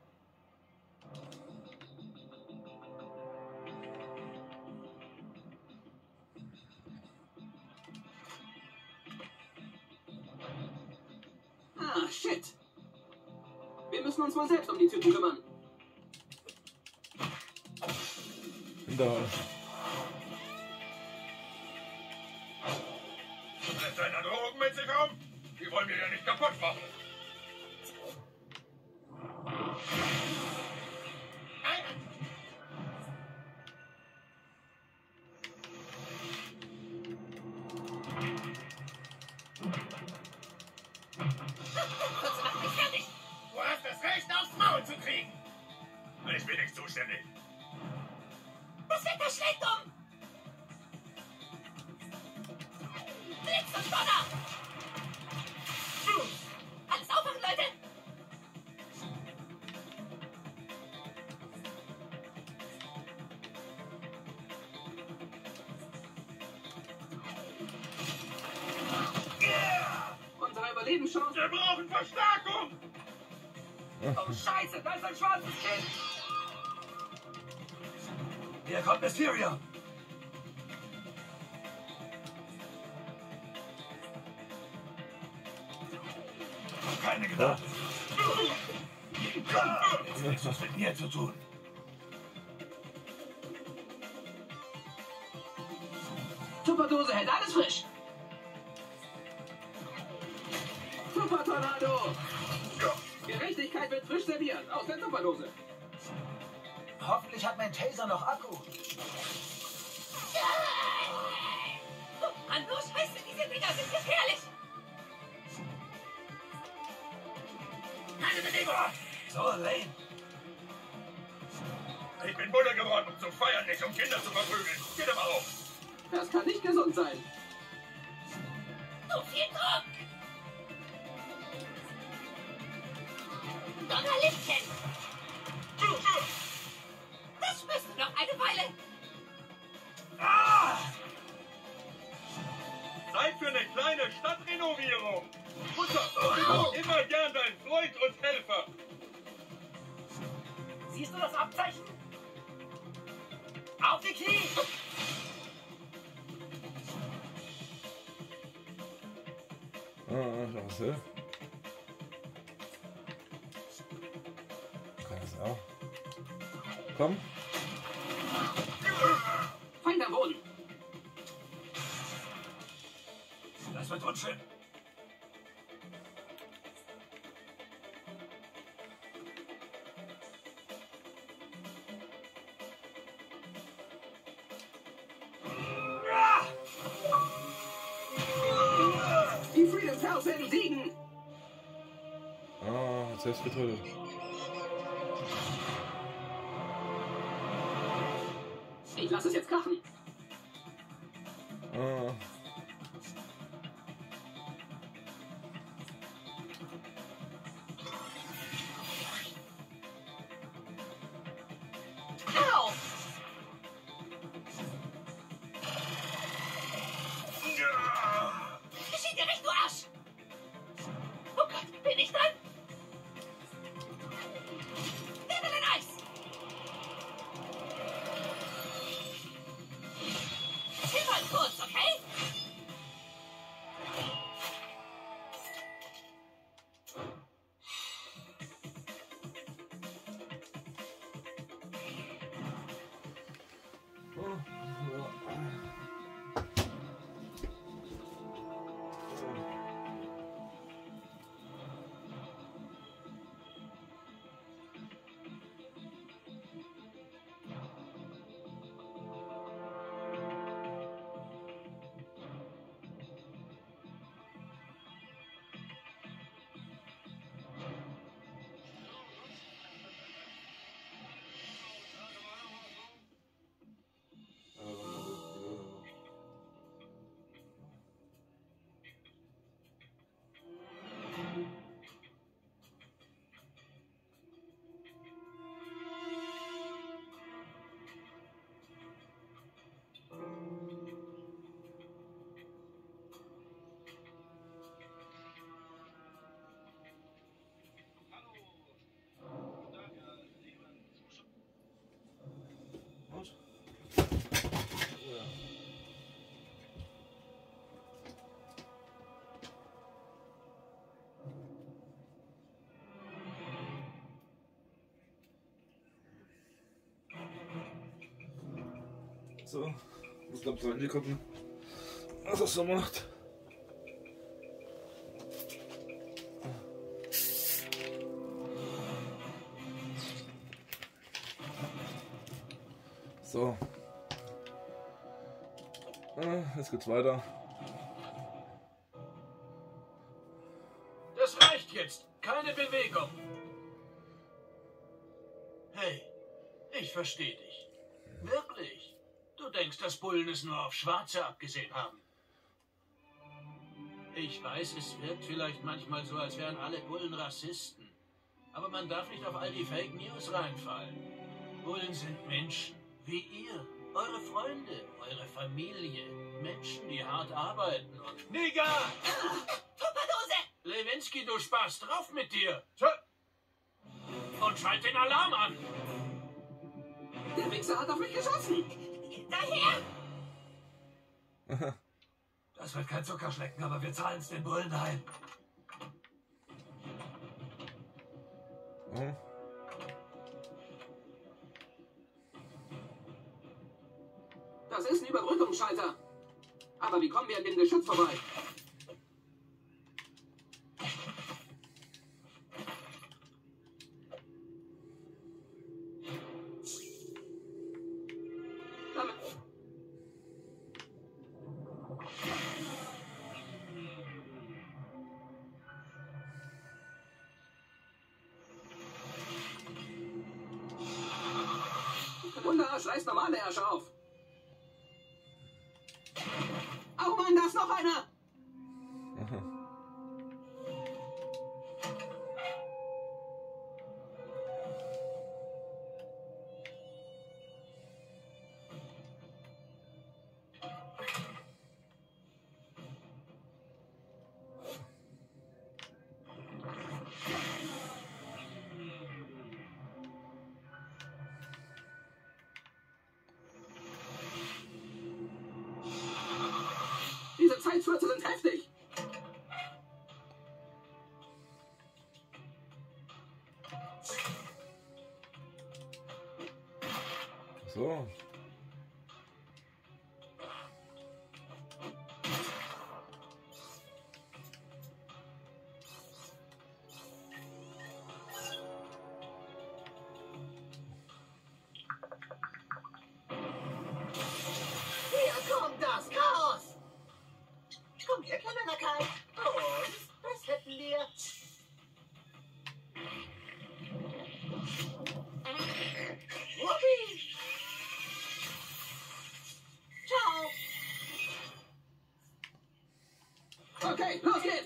Ah, shit. Wir müssen uns mal selbst um die Typen kümmern. Da. Lässt einer Drogen mit sich rum? Die wollen wir ja nicht kaputt machen. Du hast das Recht, aufs Maul zu kriegen. Ich bin nicht zuständig. Das Wetter schlägt um! Blitz und Donner! Alles aufwachen, Leute! Unsere Überlebenschance. Wir brauchen Verstärkung! Oh, Scheiße, da ist ein schwarzes Kind! Hier kommt Mysterio! Keine Gnade! Jetzt nichts was mit mir zu tun. Tupperdose hält alles frisch. Super Tornado! Gerechtigkeit wird frisch serviert aus der Tupperdose. Hoffentlich hat mein Taser noch Akku. Mann, nur Scheiße, diese Dinger sind gefährlich! Keine Bewegung! So, lame. Ich bin Bulle geworden, um zu feiern, nicht um Kinder zu verprügeln. Geht aber auf! Das kann nicht gesund sein. Zu viel Druck! Donnerlichtchen! Das spürst du noch eine Weile! Ah! Zeit für eine kleine Stadtrenovierung! Mutter, immer gern dein Freund und Helfer! Siehst du das Abzeichen? Auf die Knie! Was ist das auch? Komm. Feind am Boden. Das wird unschön. Die Freedom Pals werden siegen. Ah, selbst getötet. Ich lasse es jetzt krachen. Ah. kurz, okay? So, ich glaube, so gucken, was das so macht. So. Jetzt geht's weiter. Das reicht jetzt. Keine Bewegung. Hey, ich verstehe dich. Wirklich. Du denkst, dass Bullen es nur auf Schwarze abgesehen haben. Ich weiß, es wirkt vielleicht manchmal so, als wären alle Bullen Rassisten. Aber man darf nicht auf all die Fake News reinfallen. Bullen sind Menschen, wie ihr. Eure Freunde, eure Familie. Menschen, die hart arbeiten und... Nigger! Tupperdose! Lewinsky, du Spaß, drauf mit dir! Und schalt den Alarm an! Der Wichser hat auf mich geschossen! Daher! Das wird kein Zucker schmecken, aber wir zahlen es den Bullen ein. Das ist ein Überbrückungsschalter. Aber wie kommen wir an dem Geschütz vorbei? Damit... Wunderarsch, reiß normale Ärsche auf. Oh Mann, da ist noch einer! Diese Zeitschürze sind heftig! So. Hier kommt das Chaos! Komm her, kleiner Nakai. Und was hätten wir? Whoopi! Ciao! Okay, los geht's!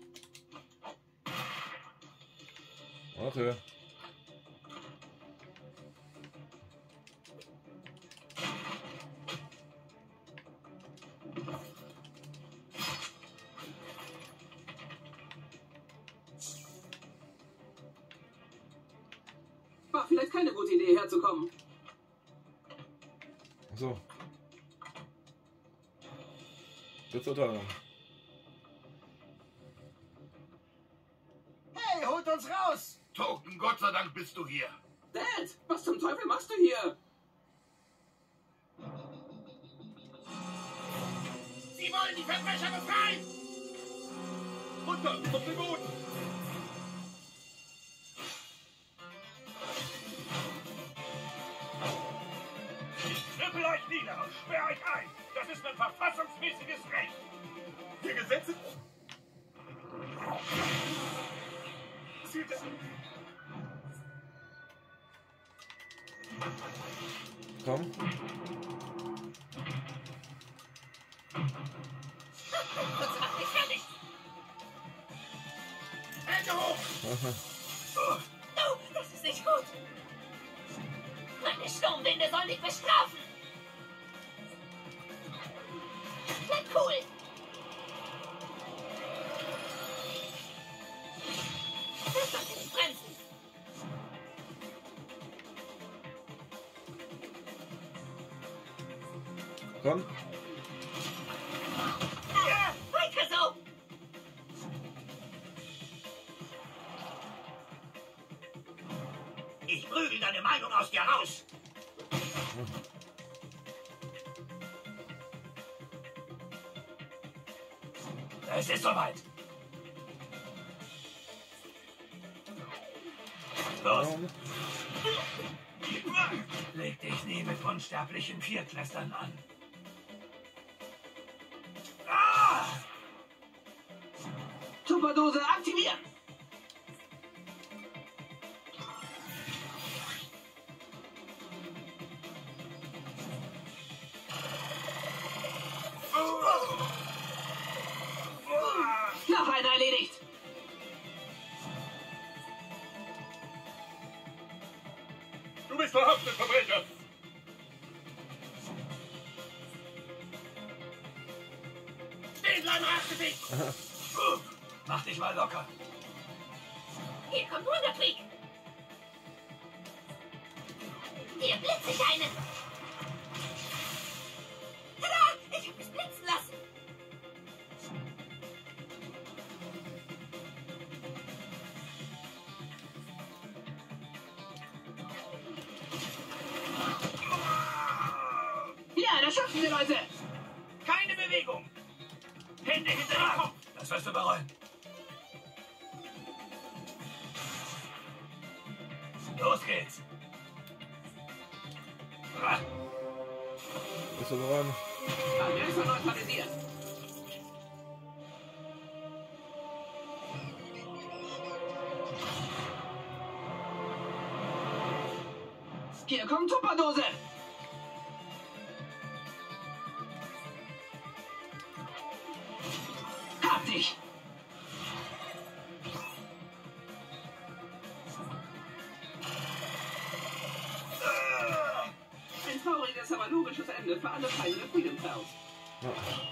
Okay. keine gute Idee, herzukommen. So. Jetzt Unterhaltung. Hey, holt uns raus! Token, Gott sei Dank bist du hier. Dad, was zum Teufel machst du hier? Sie wollen die Verbrecher befreien! Runter, auf den Boden! Ich knüppel euch nieder und sperre euch ein. Das ist mein verfassungsmäßiges Recht. Die Gesetze... Komm. Das macht mich fertig. Hände hoch! Oh, das ist nicht gut. Meine Sturmwinde sollen dich bestrafen. Bleib cool. Das sollte nicht bremsen. Komm. Ja, weiter so. Ich prügel deine Meinung aus dir raus. Es ist soweit. Los. Leg dich nie mit unsterblichen Viertklässlern an. Ah! Tupperdose aktivieren! Noch einer erledigt! Du bist verhaftet, Verbrecher! Stehen bleiben, Raschgesicht! Mach dich mal locker. Hier kommt Wunderkrieg. Hier blitze ich einen. Tada! Ich hab mich blitzen lassen. Ja, das schaffen wir, Leute! Keine Bewegung! Hände hinter den Kopf! Das wirst du bereuen. Los geht's. Bist du dran? Aggressor neutralisiert. Hier kommt Tupperdose. Hab dich. Ein trauriges, aber logisches Ende für alle Feinde der Freedom Pals. Ja.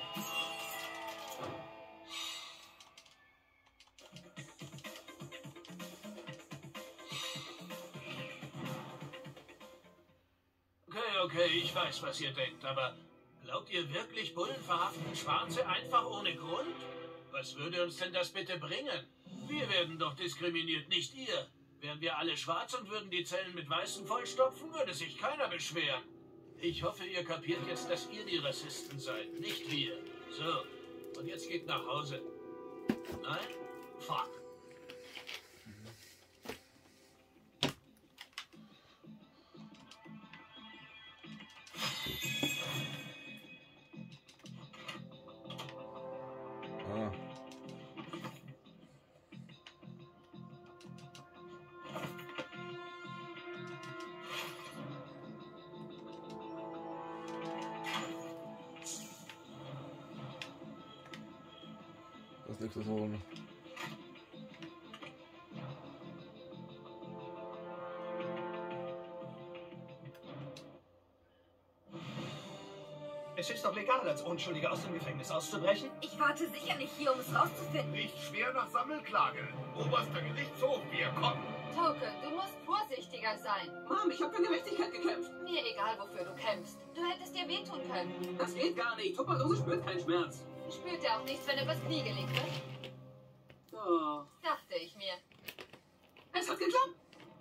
Okay, ich weiß, was ihr denkt, aber glaubt ihr wirklich, Bullen verhaften Schwarze einfach ohne Grund? Was würde uns denn das bitte bringen? Wir werden doch diskriminiert, nicht ihr. Wären wir alle schwarz und würden die Zellen mit Weißen vollstopfen, würde sich keiner beschweren. Ich hoffe, ihr kapiert jetzt, dass ihr die Rassisten seid, nicht wir. So, und jetzt geht nach Hause. Nein? Fuck. Ah. Das nächste so. Es ist doch legal, als Unschuldiger aus dem Gefängnis auszubrechen. Ich warte sicher nicht hier, um es rauszufinden. Nicht schwer nach Sammelklage. Oberster Gerichtshof, wir kommen. Token, du musst vorsichtiger weniger sein. Mom, ich habe für Gerechtigkeit gekämpft. Mir egal, wofür du kämpfst. Du hättest dir wehtun können. Das geht gar nicht. Tupperdose spürt keinen Schmerz. Spürt er auch nichts, wenn er übers Knie gelegt wird? Oh. Dachte ich mir. Es hat geklappt.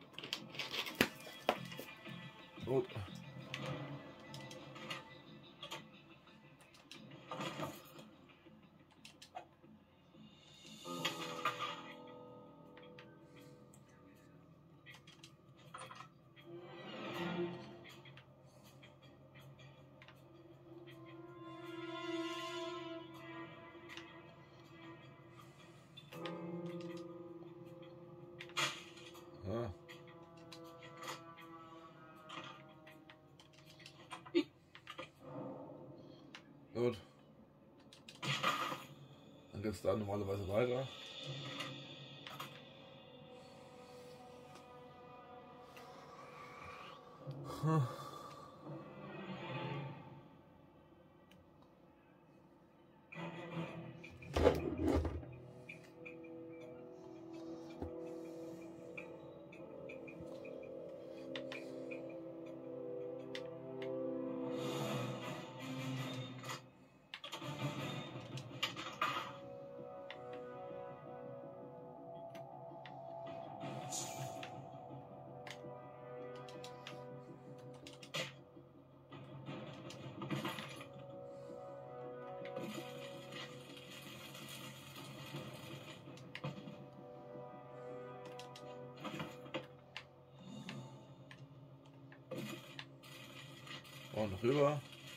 Gut. Ja. Gut. Dann geht es da normalerweise weiter. Und rüber.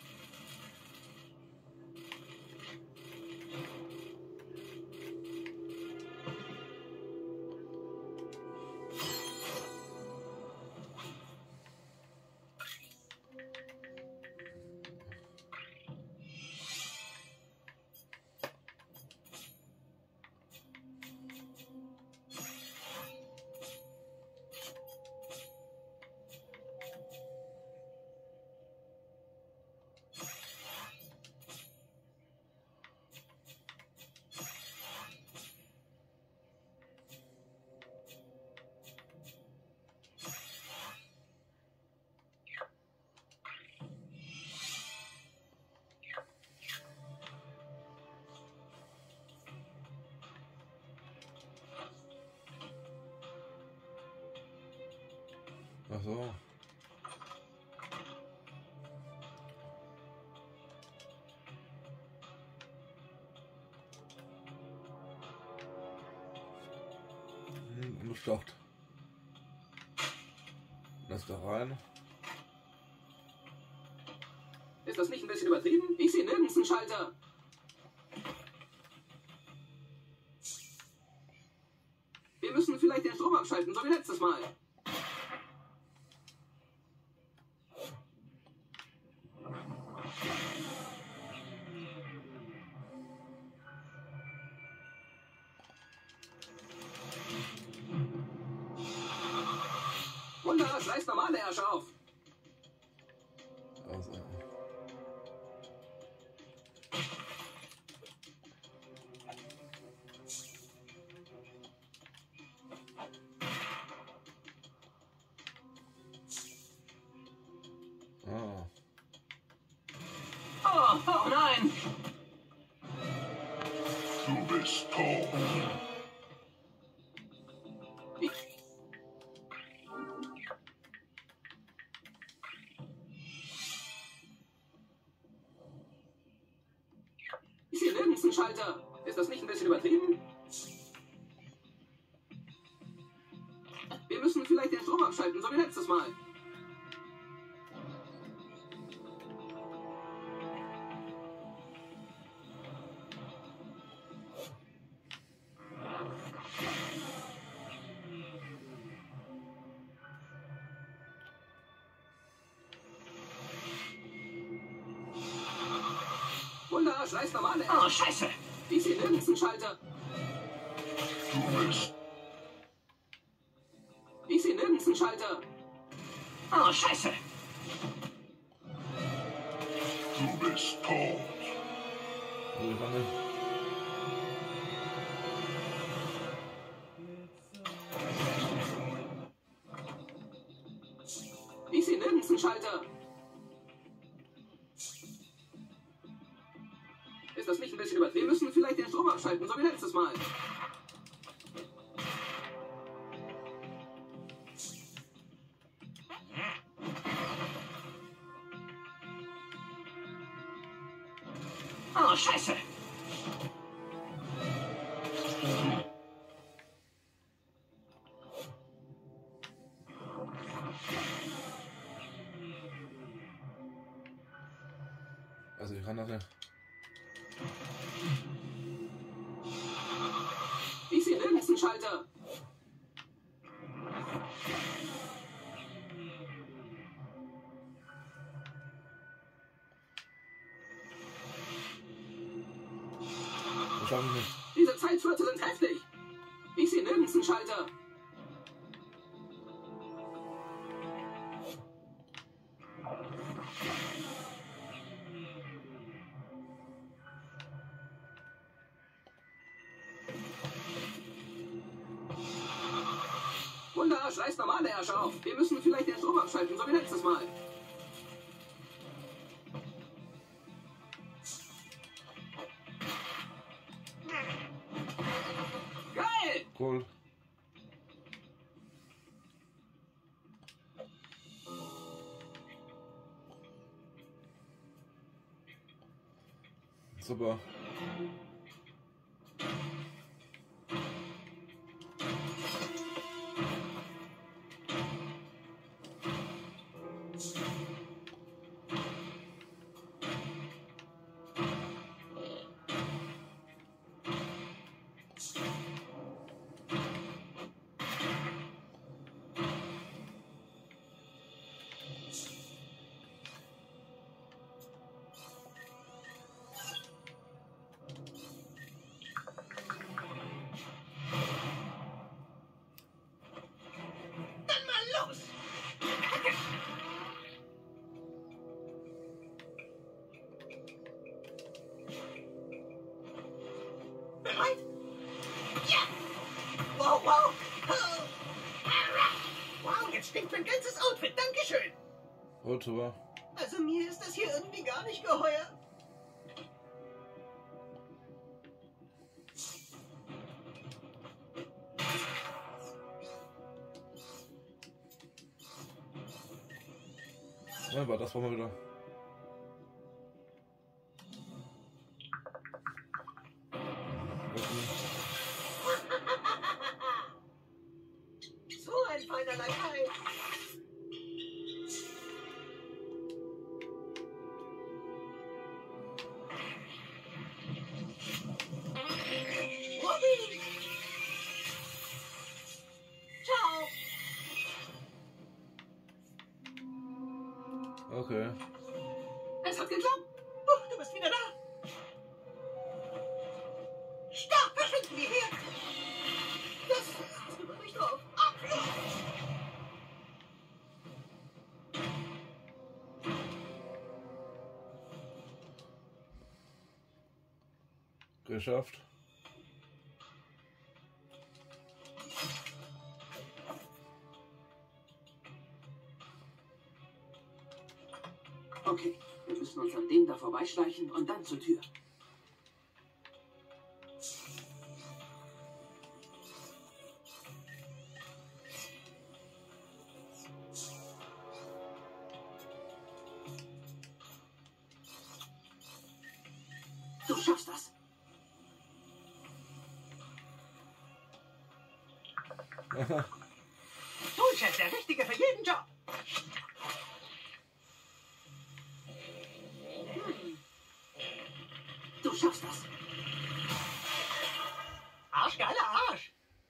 Ach so. Gestoppt. Lass da rein. Ist das nicht ein bisschen übertrieben? Ich sehe nirgends einen Schalter. Wir müssen vielleicht den Strom abschalten, so wie letztes Mal. Wunder, scheiß normale Herrscher auf. Also. Ah. Oh nein! Du bist tot. Ich sehe nirgends einen Schalter. Ist das nicht ein bisschen übertrieben? Wir müssen vielleicht den Strom abschalten, so wie letztes Mal. Wunder, scheiß normale. Oh, Scheiße! Ich sehe nirgends einen Schalter. Du bist Ich sehe nirgends einen Schalter. Oh, Scheiße! Du bist tot. Ich kann nicht. Ich sehe nirgends einen Schalter. Ist das nicht ein bisschen übertrieben? Wir müssen vielleicht den Strom abschalten, so wie letztes Mal. Oh, Scheiße. Also ich kann das nicht. Ich sehe nirgends einen Schalter. Das schaffe ich nicht. Diese Zeitschwürze sind heftig. Ich sehe nirgends einen Schalter. Wunderarsch, reiß normale Ärsche auf. Wir müssen vielleicht den Strom abschalten, so wie letztes Mal. Geil! Cool. Super. Bereit? Ja! Wow, wow! Wow, jetzt stinkt mein ganzes Outfit. Dankeschön. Auto. Also mir ist das hier irgendwie gar nicht geheuer. Ja, aber das war mal wieder. So ein feiner Lakai. Robby! Ciao! Okay. Es hat geklappt. Oh, du bist wieder da. Stopp, verschwinden wir hier. Das drüber nicht drauf. Abflug! Geschafft. Okay, wir müssen uns an dem da vorbeischleichen und dann zur Tür. Du schaffst das. Toolchef, der Richtige für jeden Job. Du schaffst das. Arschgeiler Arsch.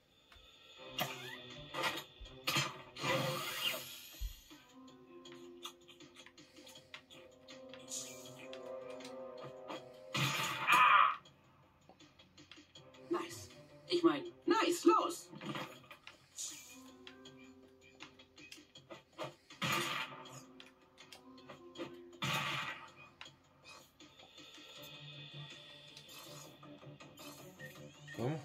Nice. Ich meine, nice, los. Komm.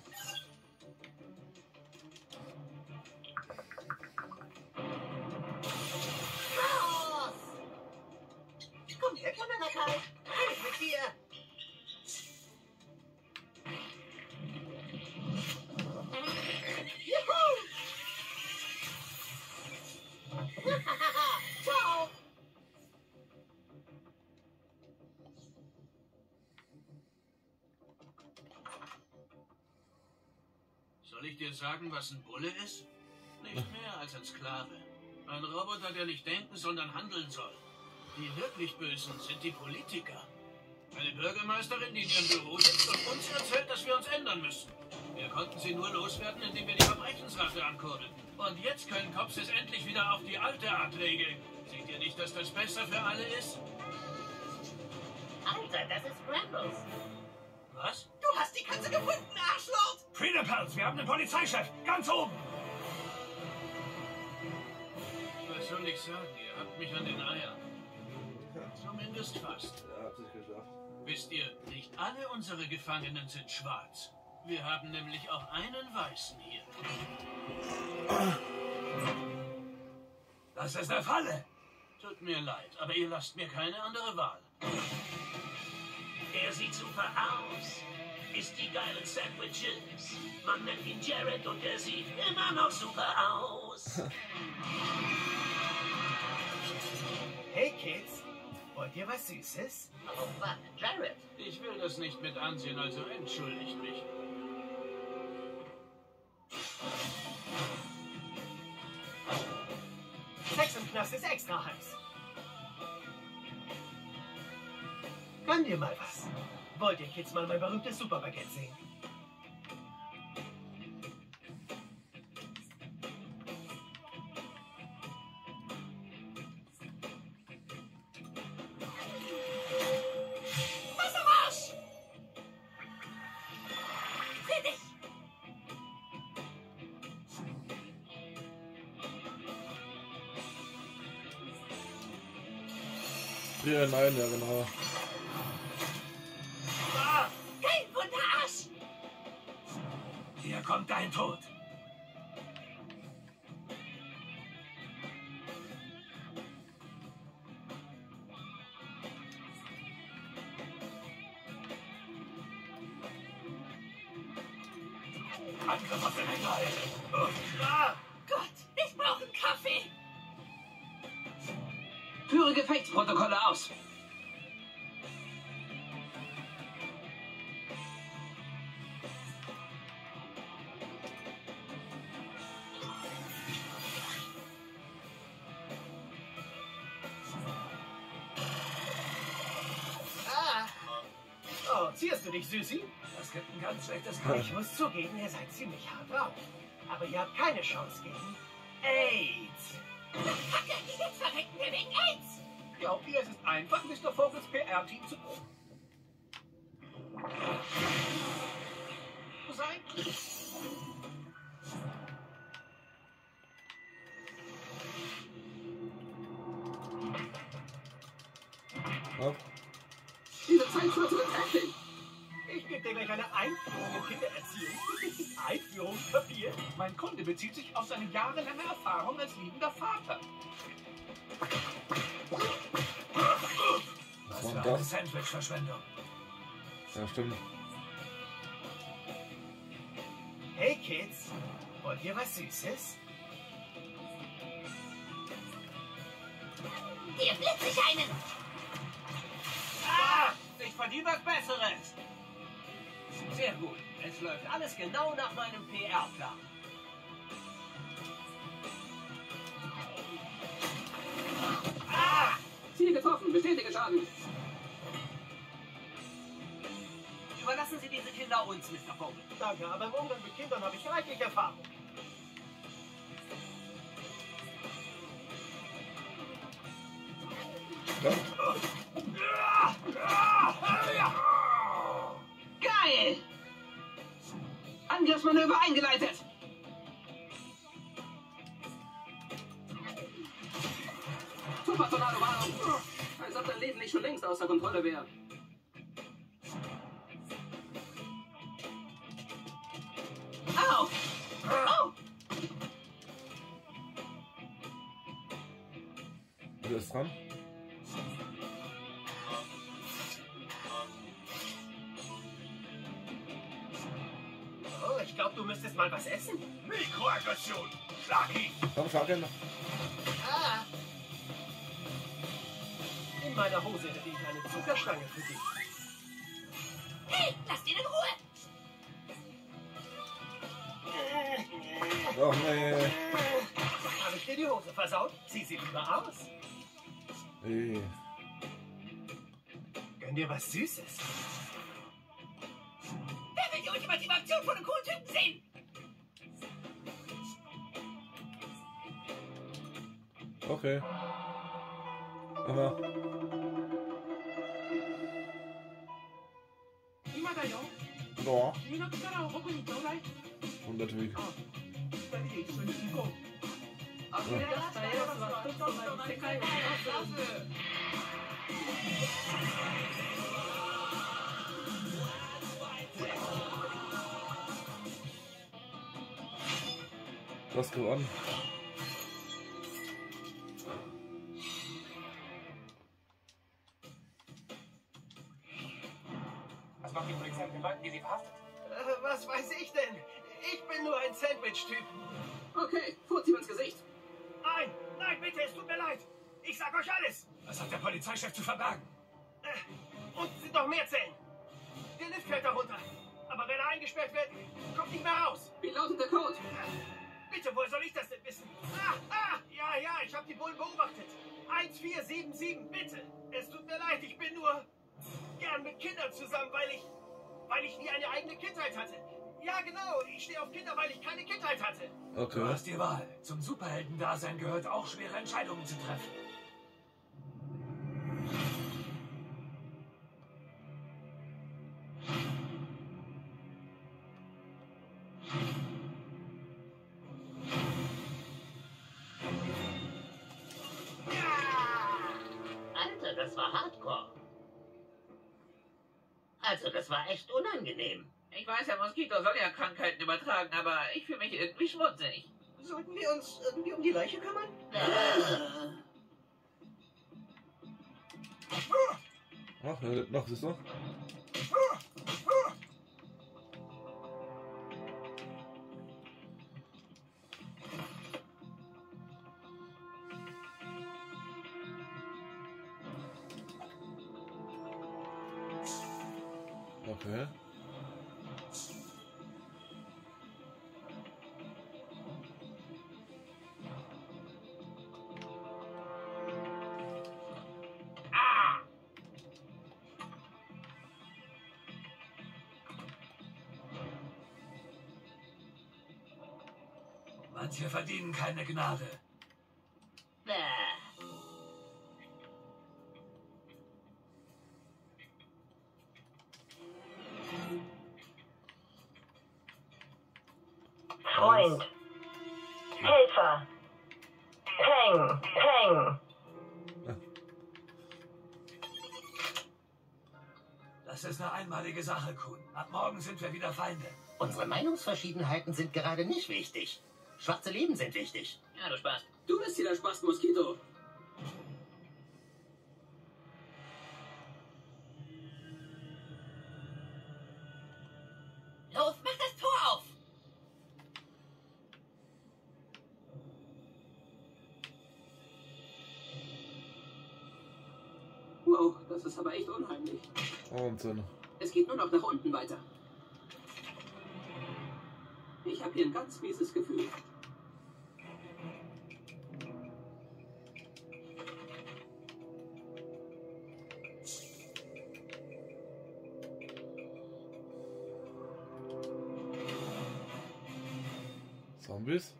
dir sagen, was ein Bulle ist? Nicht mehr als ein Sklave. Ein Roboter, der nicht denken, sondern handeln soll. Die wirklich Bösen sind die Politiker. Eine Bürgermeisterin, die in ihrem Büro sitzt und uns erzählt, dass wir uns ändern müssen. Wir konnten sie nur loswerden, indem wir die Verbrechensrate ankurbeln. Und jetzt können Cops es endlich wieder auf die alte Art regeln. Seht ihr nicht, dass das besser für alle ist? Alter, das ist Brambles. Was? Du hast die Katze gefunden, Arschloch! Friedepelz, wir haben einen Polizeichef, ganz oben. Was soll ich sagen? Ihr habt mich an den Eiern. Zumindest fast. Ja, hat sich geschafft. Wisst ihr, nicht alle unsere Gefangenen sind schwarz. Wir haben nämlich auch einen Weißen hier. Das ist eine Falle. Tut mir leid, aber ihr lasst mir keine andere Wahl. Er sieht super aus. Isst die geilen Sandwiches. Man nennt ihn Jared und er sieht immer noch super aus. Hey Kids, wollt ihr was Süßes? Oh Mann, Jared. Ich will das nicht mit ansehen, also entschuldigt mich. Sex im Knast ist extra heiß. Gönn dir mal was. Wollt ihr Kids mal mein berühmtes Superbaguette sehen? Was am Arsch? Seh dich! Ja, nein, ja genau. Kein Wunderarsch! Hier kommt dein Tod. Angriff auf den Hänger. Gott, ich brauche einen Kaffee! Führe Gefechtsprotokolle aus. Oh, zierst du dich, Süßi? Das gibt ein ganz schlechtes Ich Geräusch. muss zugeben, ihr seid ziemlich hart drauf. Aber ihr habt keine Chance gegen AIDS. Kacke, jetzt verrecken wir wegen AIDS! Glaubt ihr, es ist einfach, Mr. Vogels PR-Team zu sein? Ja. Diese Zeit für unsere Taktik. Ich gebe dir gleich eine Einführung in Kindererziehung. Einführung, Papier. Mein Kunde bezieht sich auf seine jahrelange Erfahrung als liebender Vater. Was Das war war denn eine das? Sandwich-Verschwendung. Ja, stimmt. Hey Kids, wollt ihr was Süßes? Hier blitze ich einen! Ich verdiene was Besseres. Sehr gut. Es läuft alles genau nach meinem PR-Plan. Ziel getroffen. Bestätige Schaden. Überlassen Sie diese Kinder uns, Mr. Vogel. Danke, aber im Umgang mit Kindern habe ich reichlich Erfahrung. Geil! Angriffsmanöver eingeleitet. Super Tornado-Warnung. Als ob dein Leben nicht schon längst außer Kontrolle wäre. Au! Au! Wer ist dran? Oh, ich glaube, du müsstest mal was essen. Mikroaggression. Schlag ihn. Komm, schlag ihn. Ah. In meiner Hose hätte ich eine Zuckerstange für dich. Hey, lasst ihn in Ruhe! Oh nee. Habe ich dir die Hose versaut? Zieh sie lieber aus. Hey. Gönn dir was Süßes. Wer will die ultimative Aktion von einem coolen Typen sehen? Okay. Aber. 今だよ。 Ja. 君の力を僕にちょうだい。 Und natürlich. 二人で一緒に行こう。溢れ出したエロスは一つとなり世界を目指す。 Du hast gewonnen. Was macht die Polizei mit den Leuten, die sie verhaftet? Was weiß ich denn? Ich bin nur ein Sandwich-Typ. Okay, furzt ihm ins Gesicht. Nein, nein, bitte, es tut mir leid. Ich sag euch alles. Was hat der Polizeichef zu verbergen? Und es sind noch mehr Zellen. Der Lift fällt darunter. Aber wenn er eingesperrt wird, kommt nicht mehr raus. Wie lautet der Code? Bitte, woher soll ich das denn wissen? Ja, ich habe die Bullen beobachtet. 1477, bitte. Es tut mir leid, ich bin nur gern mit Kindern zusammen, weil ich nie eine eigene Kindheit hatte. Ja, genau, ich stehe auf Kinder, weil ich keine Kindheit hatte. Okay. Du hast die Wahl. Zum Superheldendasein gehört auch, schwere Entscheidungen zu treffen. Alter, das war Hardcore. Also, das war echt unangenehm. Ich weiß, der Moskito soll ja Krankheiten übertragen, aber ich fühle mich irgendwie schmutzig. Sollten wir uns irgendwie um die Leiche kümmern? Ach, er lebt noch, siehst du? Okay. Manche verdienen keine Gnade. Freund. Helfer. Peng. Peng. Das ist eine einmalige Sache, Kuhn. Ab morgen sind wir wieder Feinde. Unsere Meinungsverschiedenheiten sind gerade nicht wichtig. Schwarze Leben sind wichtig. Ja, du Spaß. Du bist hier der Spaß, Moskito. Los, mach das Tor auf! Wow, das ist aber echt unheimlich. Wahnsinn. Es geht nur noch nach unten weiter. Ich habe hier ein ganz mieses Gefühl. Zombies?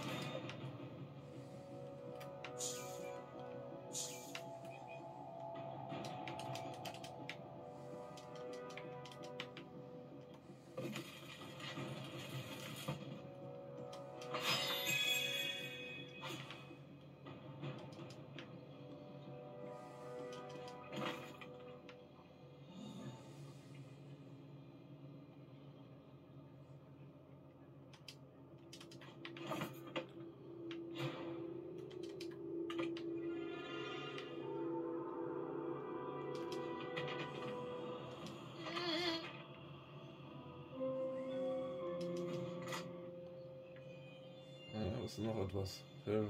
Ja, ist noch etwas. Film.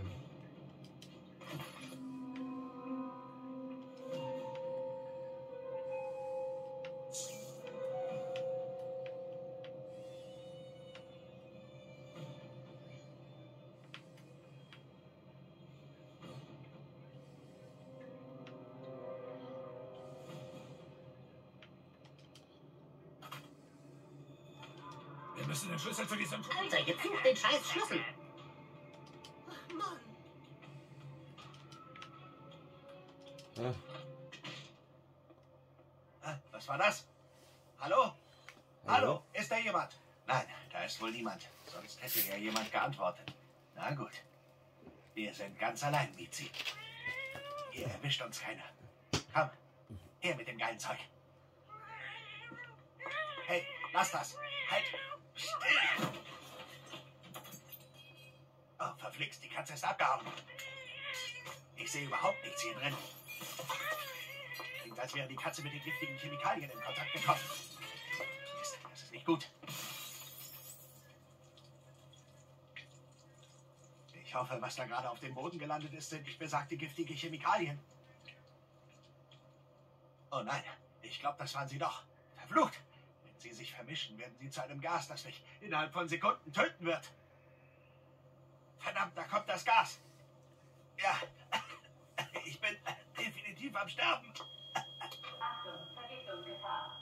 müsste den Schlüssel zu diesem... Alter, jetzt such den scheiß Schlüssel. Ach, Mann. Was war das? Hallo? Hallo? Ist da jemand? Nein, da ist wohl niemand. Sonst hätte ja jemand geantwortet. Na gut. Wir sind ganz allein, Mizi. Hier erwischt uns keiner. Komm, her mit dem geilen Zeug. Hey, lass das. Halt. Still. Oh, verflixt, die Katze ist abgehauen. Ich sehe überhaupt nichts hier drin. Klingt, als wäre die Katze mit den giftigen Chemikalien in Kontakt gekommen. Mist, das ist nicht gut. Ich hoffe, was da gerade auf dem Boden gelandet ist, sind nicht besagte giftige Chemikalien. Oh nein, ich glaube, das waren sie doch. Verflucht! Wenn sie sich vermischen, werden sie zu einem Gas, das mich innerhalb von Sekunden töten wird. Verdammt, da kommt das Gas. Ja, ich bin definitiv am Sterben. Achtung, Vergiftungsgefahr.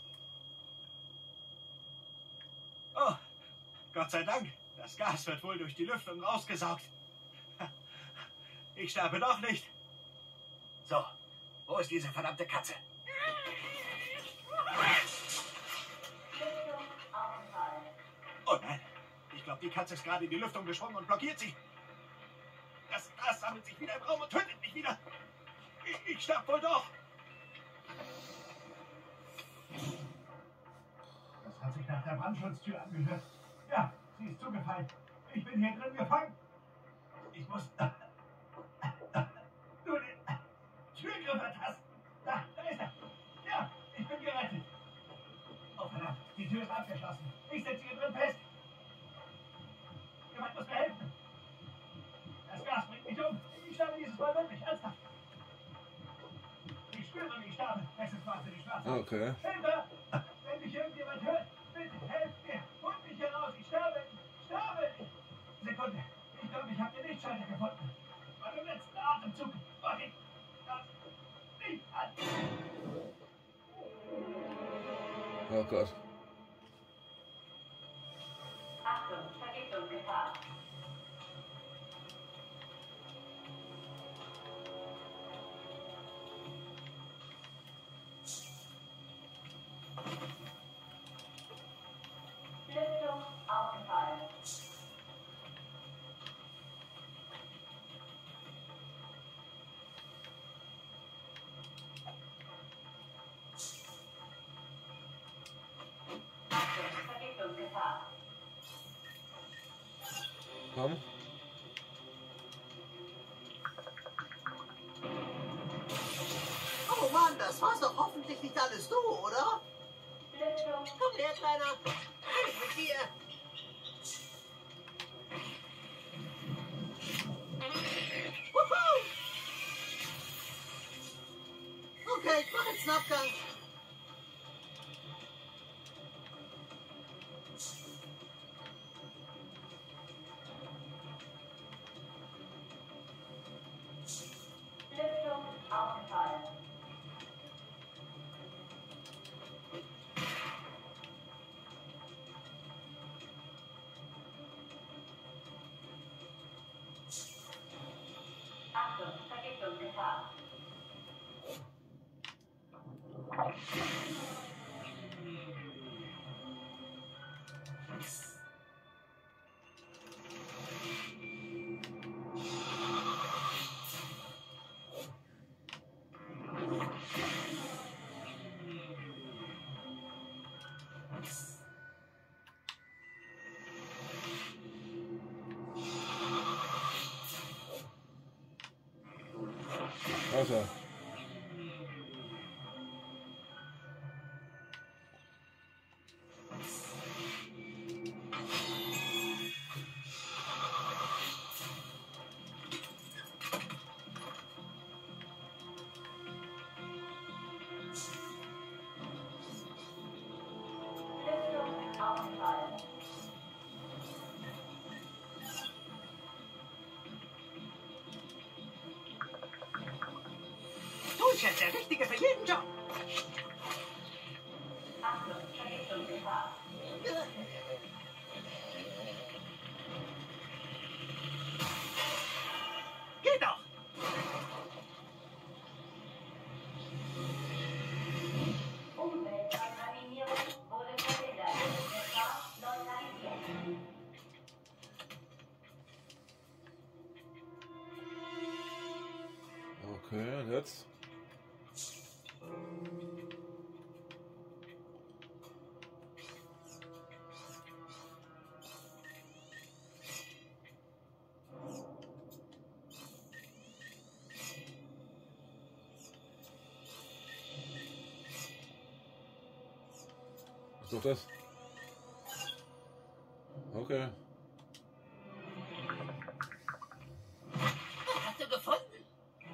Oh, Gott sei Dank. Das Gas wird wohl durch die Lüftung rausgesaugt. Ich sterbe doch nicht. So, wo ist diese verdammte Katze? Oh nein, ich glaube, die Katze ist gerade in die Lüftung gesprungen und blockiert sie. Das Gas sammelt sich wieder im Raum und tötet mich wieder. Ich sterbe wohl doch. Das hat sich nach der Brandschutztür angehört. Ja, sie ist zugefallen. Ich bin hier drin gefangen. Ich muss nur den Türgriff ertasten. Da ist er. Ja, ich bin gerettet. Oh verdammt, die Tür ist abgeschlossen. Ich sitze hier drin fest. Jemand muss mir helfen. Das Gas bringt mich um. Ich sterbe dieses Mal wirklich ernsthaft. Ich spüre, wie ich sterbe. Es ist wahnsinnig schwarz. Okay. Hilfe! Wenn mich irgendjemand hört, bitte helft mir. Holt mich hier raus. Ich sterbe. Ich sterbe. Sekunde. Ich glaube, ich habe den Lichtschalter gefunden. Bei dem letzten Atemzug mach ich das Licht an. Oh Gott. Achtung, Vergiftungsgefahr. Lüftung ausgefallen. Achtung, Vergiftungsgefahr. Komm. Oh Mann, das war's doch hoffentlich nicht alles du, oder? Lüftung. Komm her, Kleiner. Ich mit dir. Wuhu! Okay, ich mach jetzt einen Abgang. Lüftung ausgefallen. Achtung, Vergiftungsgefahr. Alter. Lüftung ausgefallen. Du bist jetzt der Richtige für jeden Job. Achtung, Vergiftungsgefahr. Okay, und jetzt? Was ist doch das? Okay. Hast du gefunden?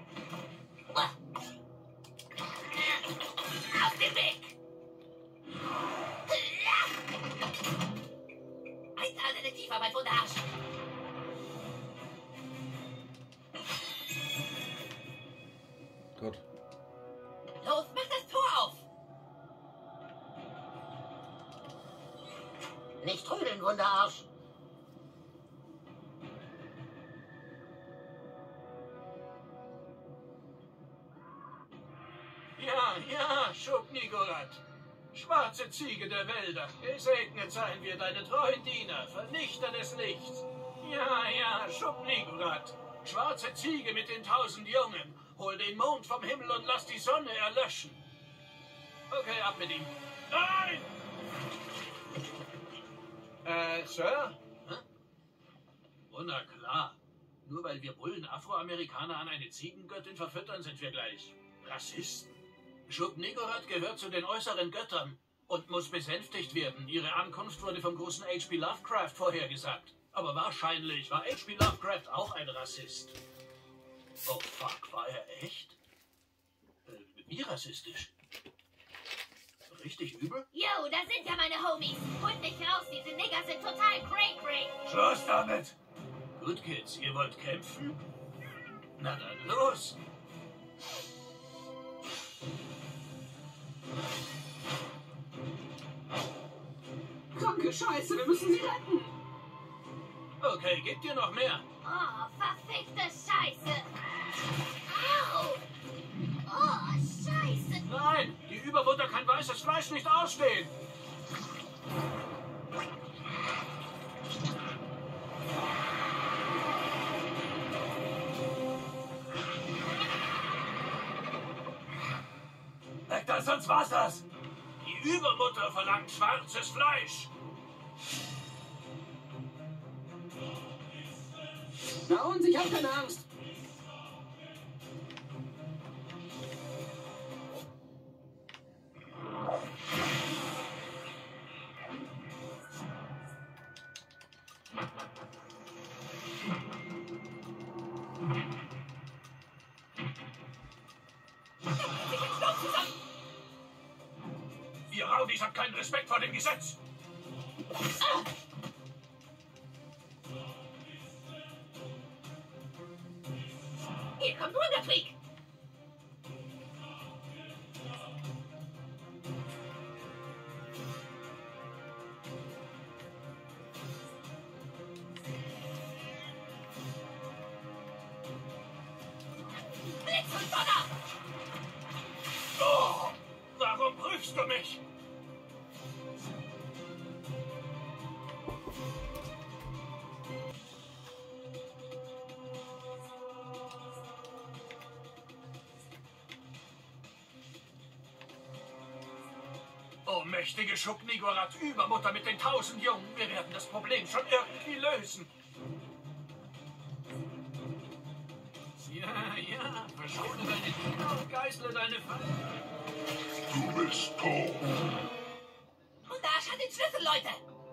Auf den Weg! Eine Detektivarbeit von der Arsch. Gott. Los, mach das Tor auf! Nicht trödeln, Wunderarsch! Ja, Schubnigorat. Schwarze Ziege der Wälder, gesegnet seien wir deine treuen Diener, Vernichter des Lichts. Ja, Schubnigorat. Schwarze Ziege mit den 1000 Jungen, hol den Mond vom Himmel und lass die Sonne erlöschen. Okay, ab mit ihm. Nein! Sir? Hä? Oh, na klar. Nur weil wir Bullen Afroamerikaner an eine Ziegengöttin verfüttern, sind wir gleich Rassisten. Schubnigorat gehört zu den äußeren Göttern und muss besänftigt werden. Ihre Ankunft wurde vom großen H.P. Lovecraft vorhergesagt. Aber wahrscheinlich war H.P. Lovecraft auch ein Rassist. Oh fuck, war er echt? Wie rassistisch? Richtig übel? Yo, da sind ja meine Homies. Holt mich raus, diese Nigger sind total cray-cray. Schluss damit! Gut, Kids, ihr wollt kämpfen? Na dann los! Kranke Scheiße, wir müssen sie retten. Okay, gebt ihr noch mehr? Oh, verfickte Scheiße. Au! Oh, Scheiße. Nein, die Übermutter kann weißes Fleisch nicht ausstehen. Weg da, sonst war's das. Die Übermutter verlangt schwarzes Fleisch. Na und, ich hab keine Angst. Ihr Raudis habt keinen Respekt vor dem Gesetz. Hier kommt Wundertreak! Blitz und Donner! Oh, warum prüfst du mich? Oh, mächtige Schubnigorat, Übermutter mit den 1000 Jungen. Wir werden das Problem schon irgendwie lösen. Ja, verschone deine Diener und geißle deine Feinde. Du bist tot. Und Arsch hat den Schlüssel, Leute!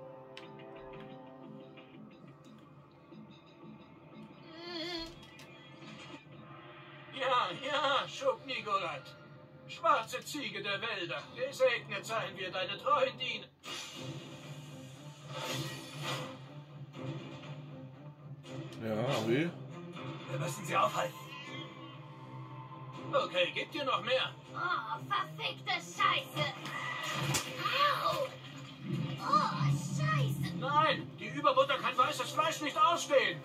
Ja, Schubnigorat. Schwarze Ziege der Wälder, gesegnet seien wir deine treuen Diener. Ja, wie? Wir müssen sie aufhalten. Okay, gebt ihr noch mehr? Oh, verfickte Scheiße. Au! Oh, Scheiße. Nein, die Übermutter kann weißes Fleisch nicht ausstehen.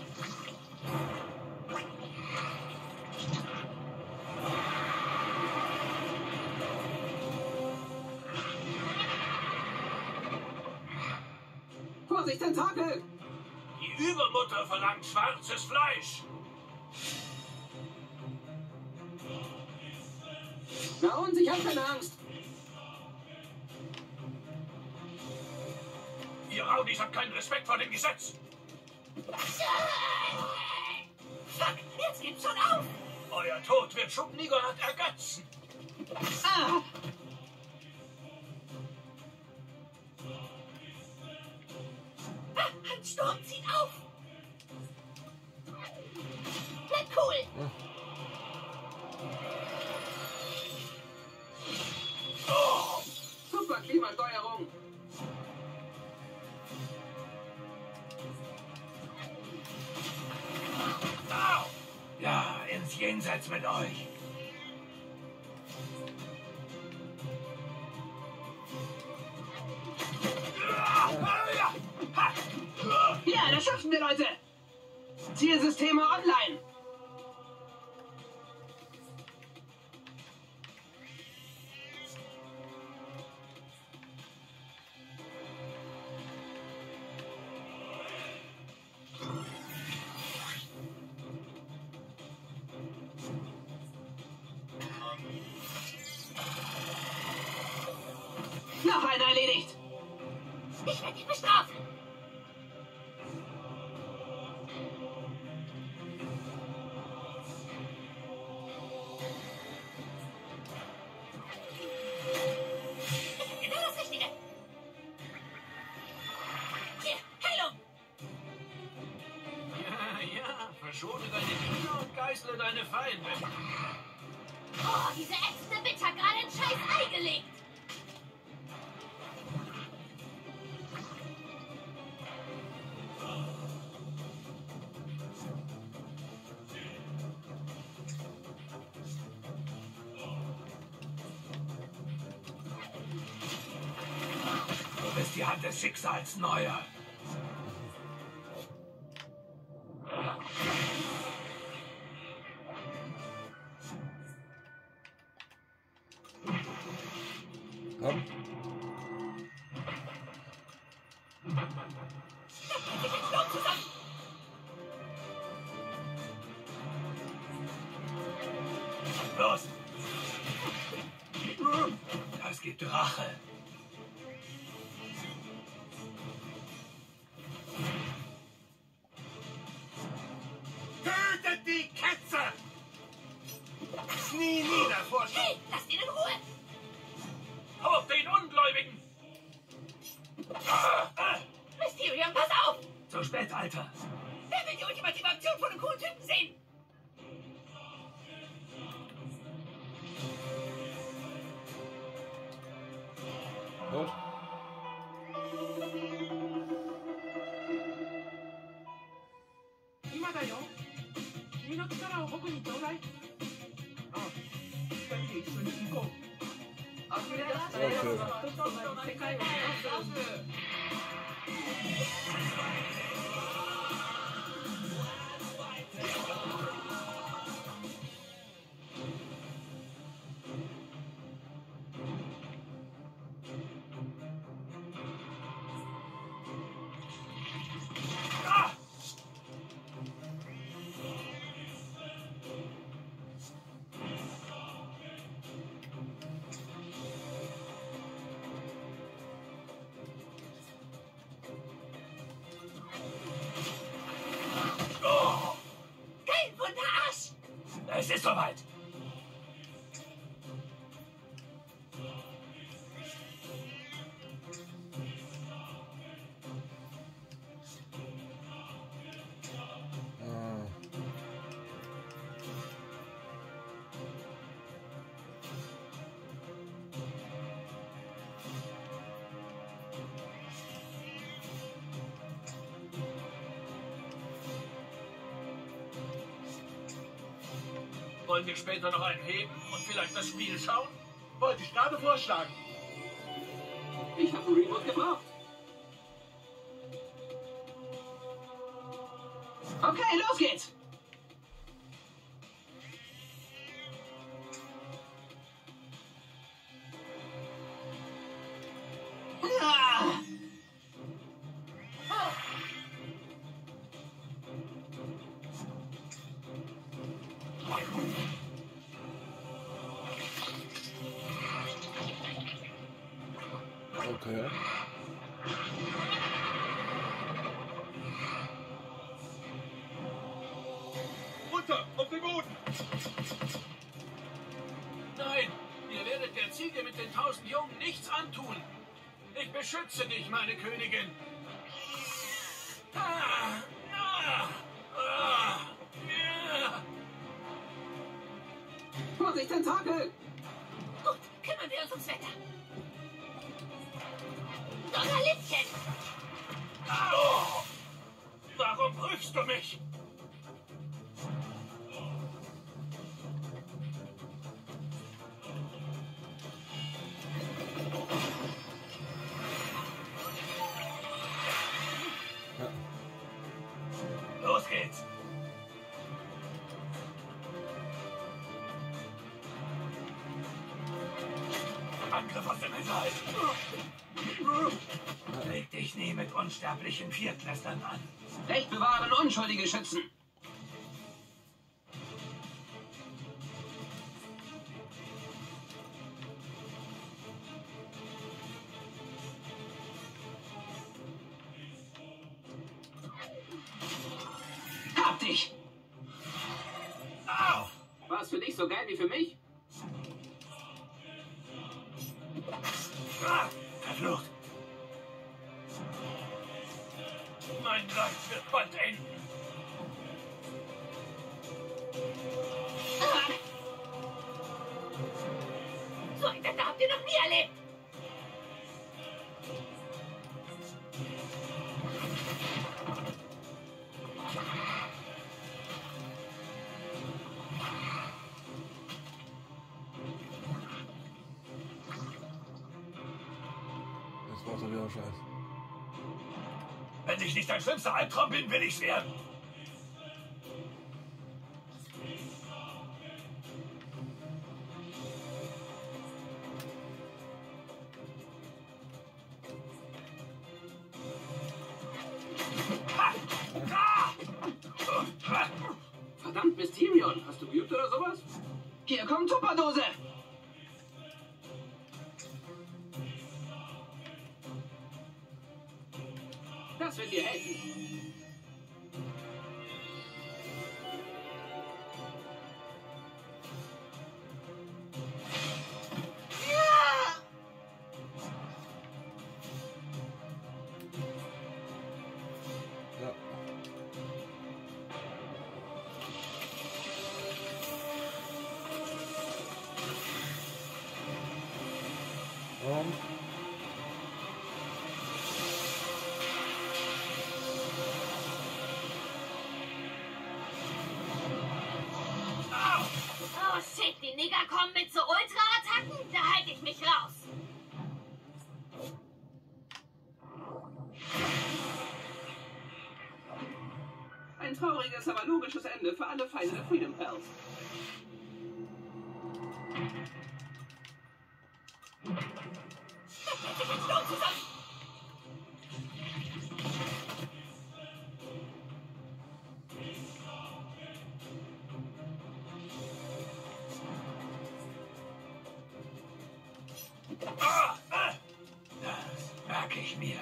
Vorsicht, Tentakel! Die Übermutter verlangt schwarzes Fleisch. Na und? Ich hab keine Angst. Ihr Rowdies habt keinen Respekt vor dem Gesetz. Fuck, jetzt gibt's schon auf. Euer Tod wird Schubnigorat ergötzen. Ah! Ein Sturm zieht auf. Na cool. Oh, super Klimasteuerung. Ja, ins Jenseits mit euch. Ja, das schaffen wir, Leute. Zielsysteme online. Noch einer erledigt. Ich werde dich bestrafen. Genau das Richtige. Hier, Heilung. Ja, verschone deine Diener und geißle deine Feinde. Oh, diese ätzende Bitch hat gerade ein scheiß Ei gelegt. Du bist die Hand des Schicksals, Neuer. Komm. Los! Das gibt Rache. Tötet die Ketze! Knie nieder, Vorschau! Hey, lasst ihn in Ruhe. Auf den Ungläubigen! Mysterium, pass auf. Zu spät, Alter. Wer will die ultimative Aktion von einem coolen Typen sehen? Gut. Kein Wunderarsch. Es ist soweit. Wollen wir später noch einen heben und vielleicht das Spiel schauen? Wollte ich gerade vorschlagen. Ich habe ein Remote gebraucht. Okay, los geht's. Ah! Okay. Runter, auf den Boden! Nein, ihr werdet der Ziege mit den 1000 Jungen nichts antun. Ich beschütze dich, meine Königin. Vorsicht, Tentakel! Gut, kümmern wir uns ums Wetter. Donnerlittchen! Oh, warum prüfst du mich? Los geht's! Angriff aus dem Hinterhalt! Leg dich nie mit unsterblichen Viertklässlern an. Recht bewahren, Unschuldige schützen! Hab dich! Au! War's für dich so geil wie für mich? Ah, verflucht! Mein Leid wird bald enden. So ein Wetter habt ihr noch nie erlebt. Jetzt macht er wieder Scheiß. Wenn ich nicht dein schlimmster Albtraum bin, will ich's werden. Verdammt, Mysterion, hast du geübt oder sowas? Hier kommt Tupperdose! Das wird dir helfen. Ja. Oh shit, die Nigger kommen mit so Ultra-Attacken? Da halte ich mich raus. Ein trauriges, aber logisches Ende für alle Feinde der Freedom Pals. Das merke ich mir.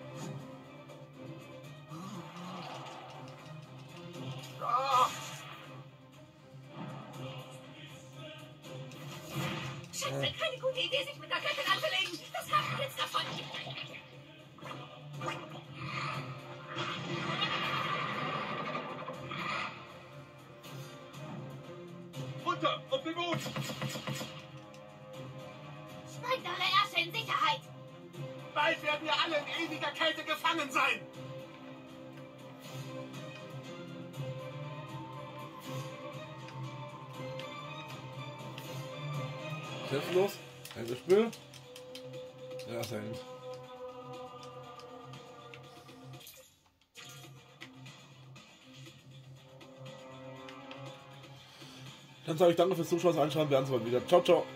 Schätze, keine gute Idee, sich mit der Göttin anzulegen. Das haben wir jetzt davon. Runter, auf den Boden! Bringt eure Ärsche in Sicherheit. Bald werden wir alle in ewiger Kälte gefangen sein. Was ist jetzt los? Ein Spiel? Ja, ist ein. Dann sage ich danke fürs Zuschauen, anschauen, wir werden uns mal wieder. Ciao, ciao.